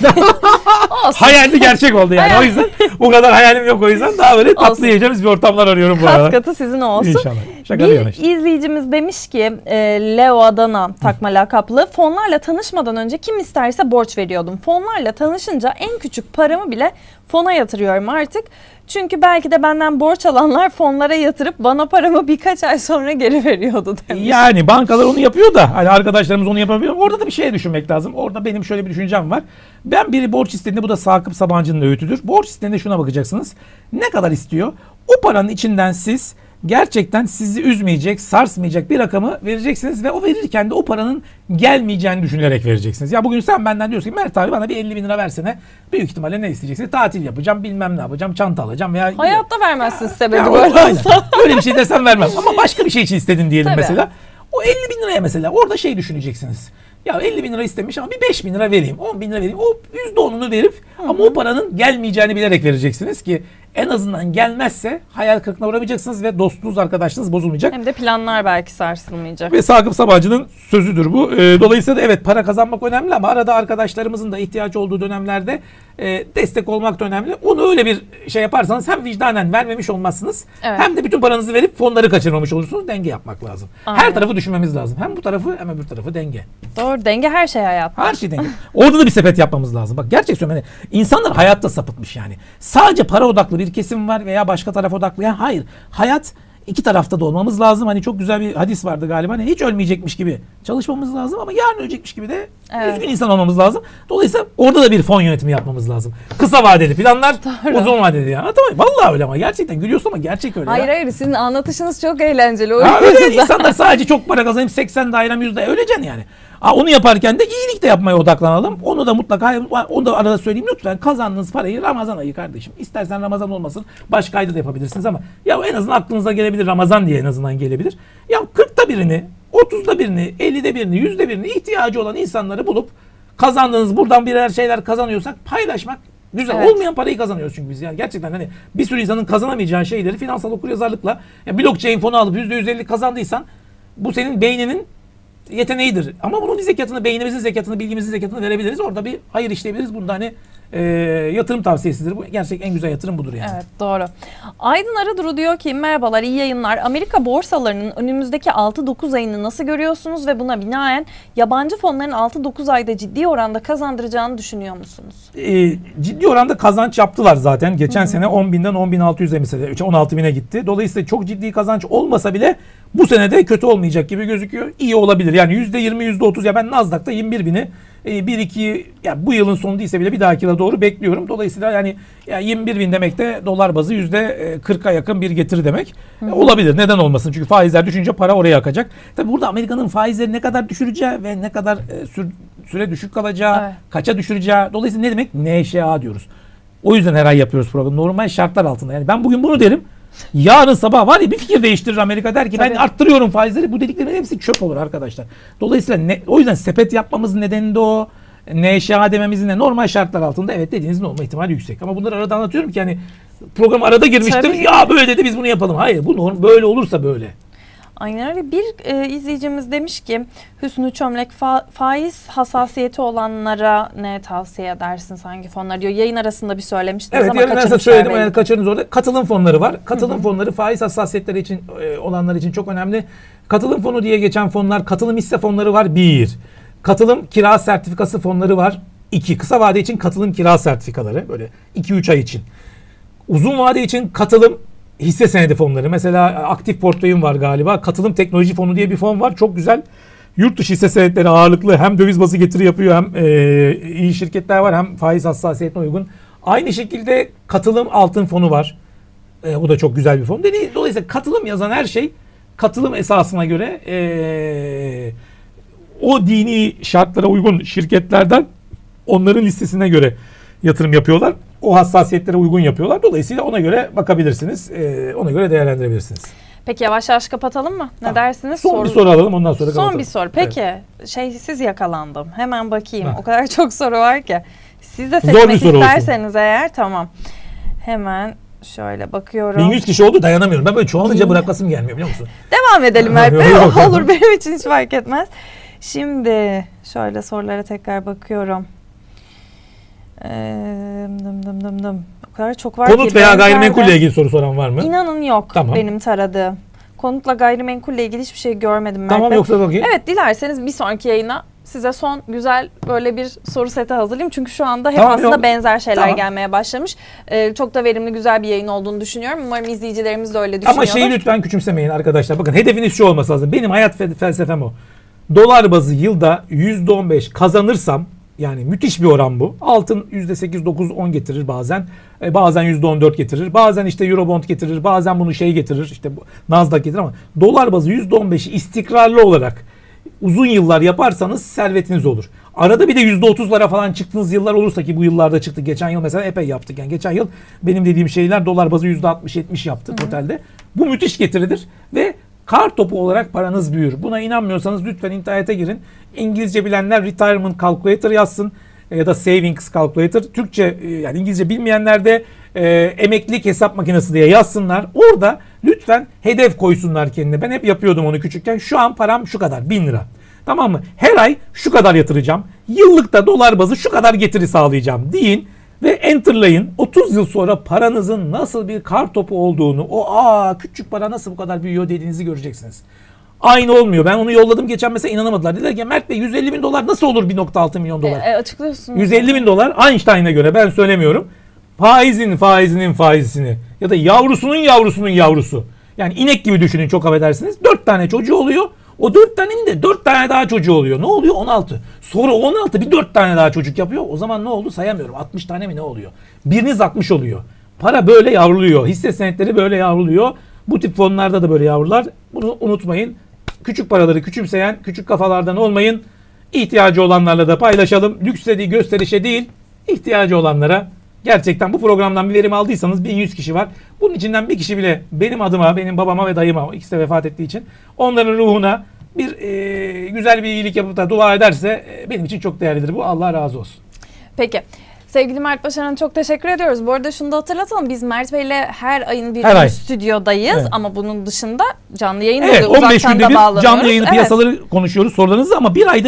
Hayaldi gerçek oldu yani. O yüzden bu kadar hayalim yok o yüzden. Daha böyle tatlı olsun. Yiyeceğimiz bir ortamlar arıyorum bu arada. Kat katı sizin olsun. İnşallah. Şaka bir işte. izleyicimiz demiş ki e, Leo Adana takma lakaplı. Fonlarla tanışmadan önce kim isterse borç veriyordum. Fonlarla tanışınca en küçük paramı bile fona yatırıyorum artık. Çünkü belki de benden borç alanlar fonlara yatırıp bana paramı birkaç ay sonra geri veriyordu demiş. Yani bankalar onu yapıyor da hani arkadaşlarımız onu yapabiliyor. Orada da bir şey düşünmek lazım. Orada benim şöyle bir düşüncem var. Ben biri borç istediğinde, bu da Sakıp Sabancı'nın öğütüdür. Borç istediğinde şuna bakacaksınız. Ne kadar istiyor? O paranın içinden siz gerçekten sizi üzmeyecek, sarsmayacak bir rakamı vereceksiniz ve o verirken de o paranın gelmeyeceğini düşünerek vereceksiniz. Ya bugün sen benden diyorsun ki Mert abi bana bir elli bin lira versene. Büyük ihtimalle ne isteyeceksin? Tatil yapacağım, bilmem ne yapacağım, çanta alacağım veya... Hayatta vermezsin sebebi ya, böyle aynen. olsa. Öyle bir şey desem vermem ama başka bir şey için istedin diyelim Tabii. mesela. O elli bin liraya mesela orada şey düşüneceksiniz. Ya elli bin lira istemiş ama bir beş bin lira vereyim, on bin lira vereyim. O yüzde onunu verip Hı-hı. ama o paranın gelmeyeceğini bilerek vereceksiniz ki en azından gelmezse hayal kırıklığına uğramayacaksınız ve dostunuz, arkadaşlığınız bozulmayacak. Hem de planlar belki sarsılmayacak. Ve Sakıp Sabancı'nın sözüdür bu. E, dolayısıyla da evet para kazanmak önemli ama arada arkadaşlarımızın da ihtiyacı olduğu dönemlerde e, destek olmak da önemli. Onu öyle bir şey yaparsanız hem vicdanen vermemiş olmazsınız evet. hem de bütün paranızı verip fonları kaçırmamış olursunuz. Denge yapmak lazım. Aynen. Her tarafı düşünmemiz lazım. Hem bu tarafı hem öbür tarafı denge. Doğru, denge her şey hayatta. Her şey denge. Orada da bir sepet yapmamız lazım. Bak gerçek söylüyorum. Yani insanlar hayatta sapıtmış yani. Sadece para odaklı bir kesim var veya başka taraf odaklı. Yani hayır. Hayat iki tarafta da olmamız lazım. Hani çok güzel bir hadis vardı galiba. Hani hiç ölmeyecekmiş gibi çalışmamız lazım ama yarın ölecekmiş gibi de evet. düzgün insan olmamız lazım. Dolayısıyla orada da bir fon yönetimi yapmamız lazım. Kısa vadeli planlar, Doğru. uzun vadeli ya. Tamam, vallahi öyle ama gerçekten gülüyorsun ama gerçek öyle. Hayır ya. hayır sizin anlatışınız çok eğlenceli. O ya öyle insanlar sadece çok para kazanayım seksen dairem yüzde öleceksin yani. Aa, onu yaparken de iyilik de yapmaya odaklanalım. Onu da mutlaka, onu da arada söyleyeyim lütfen, kazandığınız parayı Ramazan ayı kardeşim. İstersen Ramazan olmasın, başka ayda da yapabilirsiniz ama ya en azından aklınıza gelebilir, Ramazan diye en azından gelebilir. Ya kırkta birini, otuzda birini, ellide birini, yüzde birini ihtiyacı olan insanları bulup kazandığınız buradan birer şeyler kazanıyorsak paylaşmak güzel. Evet. Olmayan parayı kazanıyoruz çünkü biz yani gerçekten hani bir sürü insanın kazanamayacağı şeyleri finansal okuryazarlıkla ya blockchain fonu alıp yüzde yüz elli kazandıysan bu senin beyninin yeteneğidir. Ama bunun zekatını, beynimizin zekatını, bilgimizin zekatını verebiliriz. Orada bir hayır işleyebiliriz. Bunda hani e, yatırım tavsiyesidir. Bu gerçek en güzel yatırım budur yani. Evet, doğru. Aydın Arıduru diyor ki merhabalar, iyi yayınlar. Amerika borsalarının önümüzdeki altı dokuz ayını nasıl görüyorsunuz ve buna binaen yabancı fonların altı dokuz ayda ciddi oranda kazandıracağını düşünüyor musunuz? E, ciddi oranda kazanç yaptılar zaten. Geçen Hı-hı. sene on binden on bin altı yüze mesela on altı bine gitti. Dolayısıyla çok ciddi kazanç olmasa bile bu sene de kötü olmayacak gibi gözüküyor. İyi olabilir. Yani yüzde yirmi yüzde otuz, ya ben Nasdaq'ta yirmi bir bini bir iki, ya bu yılın sonu değilse bile bir dahaki yıla doğru bekliyorum. Dolayısıyla yani ya yirmi bir bin demek de dolar bazı yüzde kırka yakın bir getiri demek. Hı. Olabilir. Neden olmasın? Çünkü faizler düşünce para oraya akacak. Tabii burada Amerika'nın faizleri ne kadar düşüreceği ve ne kadar sür, süre düşük kalacağı, evet. kaça düşüreceği. Dolayısıyla ne demek? N Ş A diyoruz. O yüzden her ay yapıyoruz programı. Normal şartlar altında. Yani ben bugün bunu derim. Yarın sabah var ya bir fikir değiştirir Amerika, der ki Tabii. ben arttırıyorum faizleri. Bu dediklerin hepsi çöp olur arkadaşlar. Dolayısıyla ne, o yüzden sepet yapmamızın nedeni de o. N Ş A dememizin de normal şartlar altında evet dediğinizin olma ihtimali yüksek. Ama bunları arada anlatıyorum ki yani program arada girmiştir. Tabii. Ya böyle dedi biz bunu yapalım. Hayır, bu norm, böyle olursa böyle. Aynen öyle. Bir e, izleyicimiz demiş ki Hüsnü Çömlek fa- faiz hassasiyeti olanlara ne tavsiye edersiniz, hangi fonlar diyor. Yayın arasında bir söylemiştiniz evet, ama kaçırmışlar. Evet, söyledim yani kaçırdınız orada. Katılım fonları var. Katılım Hı-hı. fonları faiz hassasiyetleri için e, olanlar için çok önemli. Katılım fonu diye geçen fonlar, katılım hisse fonları var. Bir. Katılım kira sertifikası fonları var. İki. Kısa vade için katılım kira sertifikaları böyle iki üç ay için. Uzun vade için katılım hisse senedi fonları. Mesela aktif portföyüm var galiba. Katılım teknoloji fonu diye bir fon var. Çok güzel. Yurt dışı hisse senetleri ağırlıklı. Hem döviz bazı getiri yapıyor, hem e, iyi şirketler var, hem faiz hassasiyetine uygun. Aynı şekilde katılım altın fonu var. E, bu da çok güzel bir fon. Dolayısıyla katılım yazan her şey katılım esasına göre e, o dini şartlara uygun şirketlerden onların listesine göre yatırım yapıyorlar. O hassasiyetlere uygun yapıyorlar. Dolayısıyla ona göre bakabilirsiniz. E, ona göre değerlendirebilirsiniz. Peki yavaş yavaş kapatalım mı? Ne tamam. dersiniz? Son soru, bir soru alalım, ondan sonra kapatalım. Son bir soru. Peki evet. şeysiz yakalandım. Hemen bakayım. Ha. O kadar çok soru var ki. Siz de seçmek isterseniz olsun. Eğer tamam. Hemen şöyle bakıyorum. bin yüz kişi oldu, dayanamıyorum. Ben böyle çoğalınca bırakmasım gelmiyor, biliyor musun? Devam edelim Mert Bey. Olur, benim için hiç fark etmez. Şimdi şöyle sorulara tekrar bakıyorum. Ee, dım dım dım dım. O kadar çok var. Konut ki, veya gayrimenkulle ilgili soru soran var mı? İnanın yok tamam. benim taradığım. Konutla gayrimenkulle ilgili hiçbir şey görmedim Mert Tamam Bey. Yoksa bakayım. Evet, dilerseniz bir sonraki yayına size son güzel böyle bir soru seti hazırlayayım. Çünkü şu anda hep tamam, aslında yok. benzer şeyler tamam. gelmeye başlamış. Ee, çok da verimli, güzel bir yayın olduğunu düşünüyorum. Umarım izleyicilerimiz de öyle düşünüyordur. Ama şeyi lütfen küçümsemeyin arkadaşlar. Bakın hedefiniz şu olması lazım. Benim hayat felsefem o. Dolar bazı yılda yüzde on beş kazanırsam, yani müthiş bir oran bu. Altın yüzde sekiz dokuz on getirir bazen. E, bazen yüzde on dört getirir. Bazen işte Eurobond getirir. Bazen bunu şey getirir. İşte Nasdaq getirir ama dolar bazı yüzde on beşi istikrarlı olarak uzun yıllar yaparsanız servetiniz olur. Arada bir de yüzde otuzlara falan çıktığınız yıllar olursa, ki bu yıllarda çıktı. Geçen yıl mesela epey yaptık. Yani geçen yıl benim dediğim şeyler dolar bazı yüzde altmış yetmiş yaptı totalde. Bu müthiş getiridir ve kar topu olarak paranız büyür. Buna inanmıyorsanız lütfen internete girin. İngilizce bilenler Retirement Calculator yazsın ya da Savings Calculator. Türkçe, yani İngilizce bilmeyenler de e, emeklilik hesap makinesi diye yazsınlar. Orada lütfen hedef koysunlar kendine. Ben hep yapıyordum onu küçükken. Şu an param şu kadar, bin lira. Tamam mı? Her ay şu kadar yatıracağım. Yıllıkta dolar bazı şu kadar getiri sağlayacağım deyin. Ve enterlayın. otuz yıl sonra paranızın nasıl bir kar topu olduğunu, o aa küçük para nasıl bu kadar büyüyor dediğinizi göreceksiniz. Aynı olmuyor. Ben onu yolladım geçen, mesela inanamadılar. Dediler ki Mert Bey yüz elli bin dolar nasıl olur bir nokta altı milyon dolar? E, e, açıklıyorsun. yüz elli bin dolar Einstein'a göre, ben söylemiyorum. Faizin faizinin faizini ya da yavrusunun yavrusunun yavrusu. Yani inek gibi düşünün, çok affedersiniz. dört tane çocuğu oluyor. O dört tanenin de dört tane daha çocuğu oluyor. Ne oluyor? on altı. Sonra on altı bir dört tane daha çocuk yapıyor. O zaman ne oldu? Sayamıyorum. altmış tane mi ne oluyor? Biriniz altmış oluyor. Para böyle yavruluyor. Hisse senetleri böyle yavruluyor. Bu tip fonlarda da böyle yavrular. Bunu unutmayın. Küçük paraları küçümseyen, küçük kafalardan olmayın. İhtiyacı olanlarla da paylaşalım. Lükse değil, gösterişe değil, ihtiyacı olanlara. Gerçekten bu programdan bir verim aldıysanız bin yüz kişi var. Bunun içinden bir kişi bile benim adıma, benim babama ve dayıma, ikisi de vefat ettiği için, onların ruhuna bir e, güzel bir iyilik yapıp da dua ederse e, benim için çok değerlidir bu. Allah razı olsun. Peki. Sevgili Mert Başaran'a çok teşekkür ediyoruz. Bu arada şunu da hatırlatalım. Biz Mert Bey'le her ayın bir her gün ay. stüdyodayız. Evet. Ama bunun dışında canlı yayında evet, da uzaktan da bağlanıyoruz. on beş günde bir canlı yayını evet. piyasaları konuşuyoruz, sorularınızı, ama bir ayda bir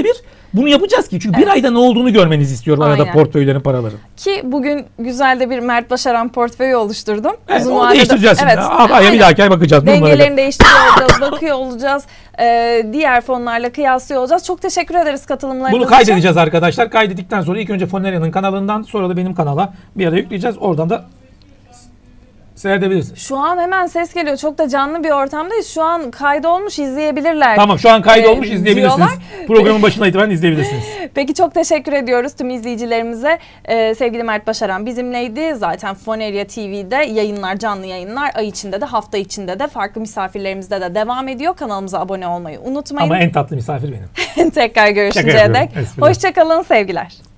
Bunu yapacağız ki. Çünkü Evet. bir ayda ne olduğunu görmenizi istiyorum arada Aynen. portföylerin, paraların. Ki bugün güzel de bir Mert Başaran portföyü oluşturdum. Evet, Uzun onu vadede- değiştireceğiz şimdi. Evet, Aya bir aynen. dahaki ay bakacağız. bunlara da. Dengelerini değiştiriyor olacağız, bakıyor olacağız. Ee, diğer fonlarla kıyaslıyor olacağız. Çok teşekkür ederiz katılımlarınız Bunu için. kaydedeceğiz arkadaşlar. Kaydettikten sonra ilk önce Foneria'nın kanalından, sonra da benim kanala bir ara yükleyeceğiz. Oradan da seyredebilirsiniz. Şu an hemen ses geliyor. Çok da canlı bir ortamdayız. Şu an kaydolmuş, izleyebilirler. Tamam, şu an kaydolmuş, Ee, izleyebilirsiniz. diyorlar. Programın başına itibaren izleyebilirsiniz. Peki çok teşekkür ediyoruz tüm izleyicilerimize. Ee, sevgili Mert Başaran bizimleydi. Zaten Foneria T V'de yayınlar, canlı yayınlar ay içinde de hafta içinde de farklı misafirlerimizde de devam ediyor. Kanalımıza abone olmayı unutmayın. Ama en tatlı misafir benim. Tekrar görüşünceye yapıyorum, dek. espri. Hoşça kalın, sevgiler.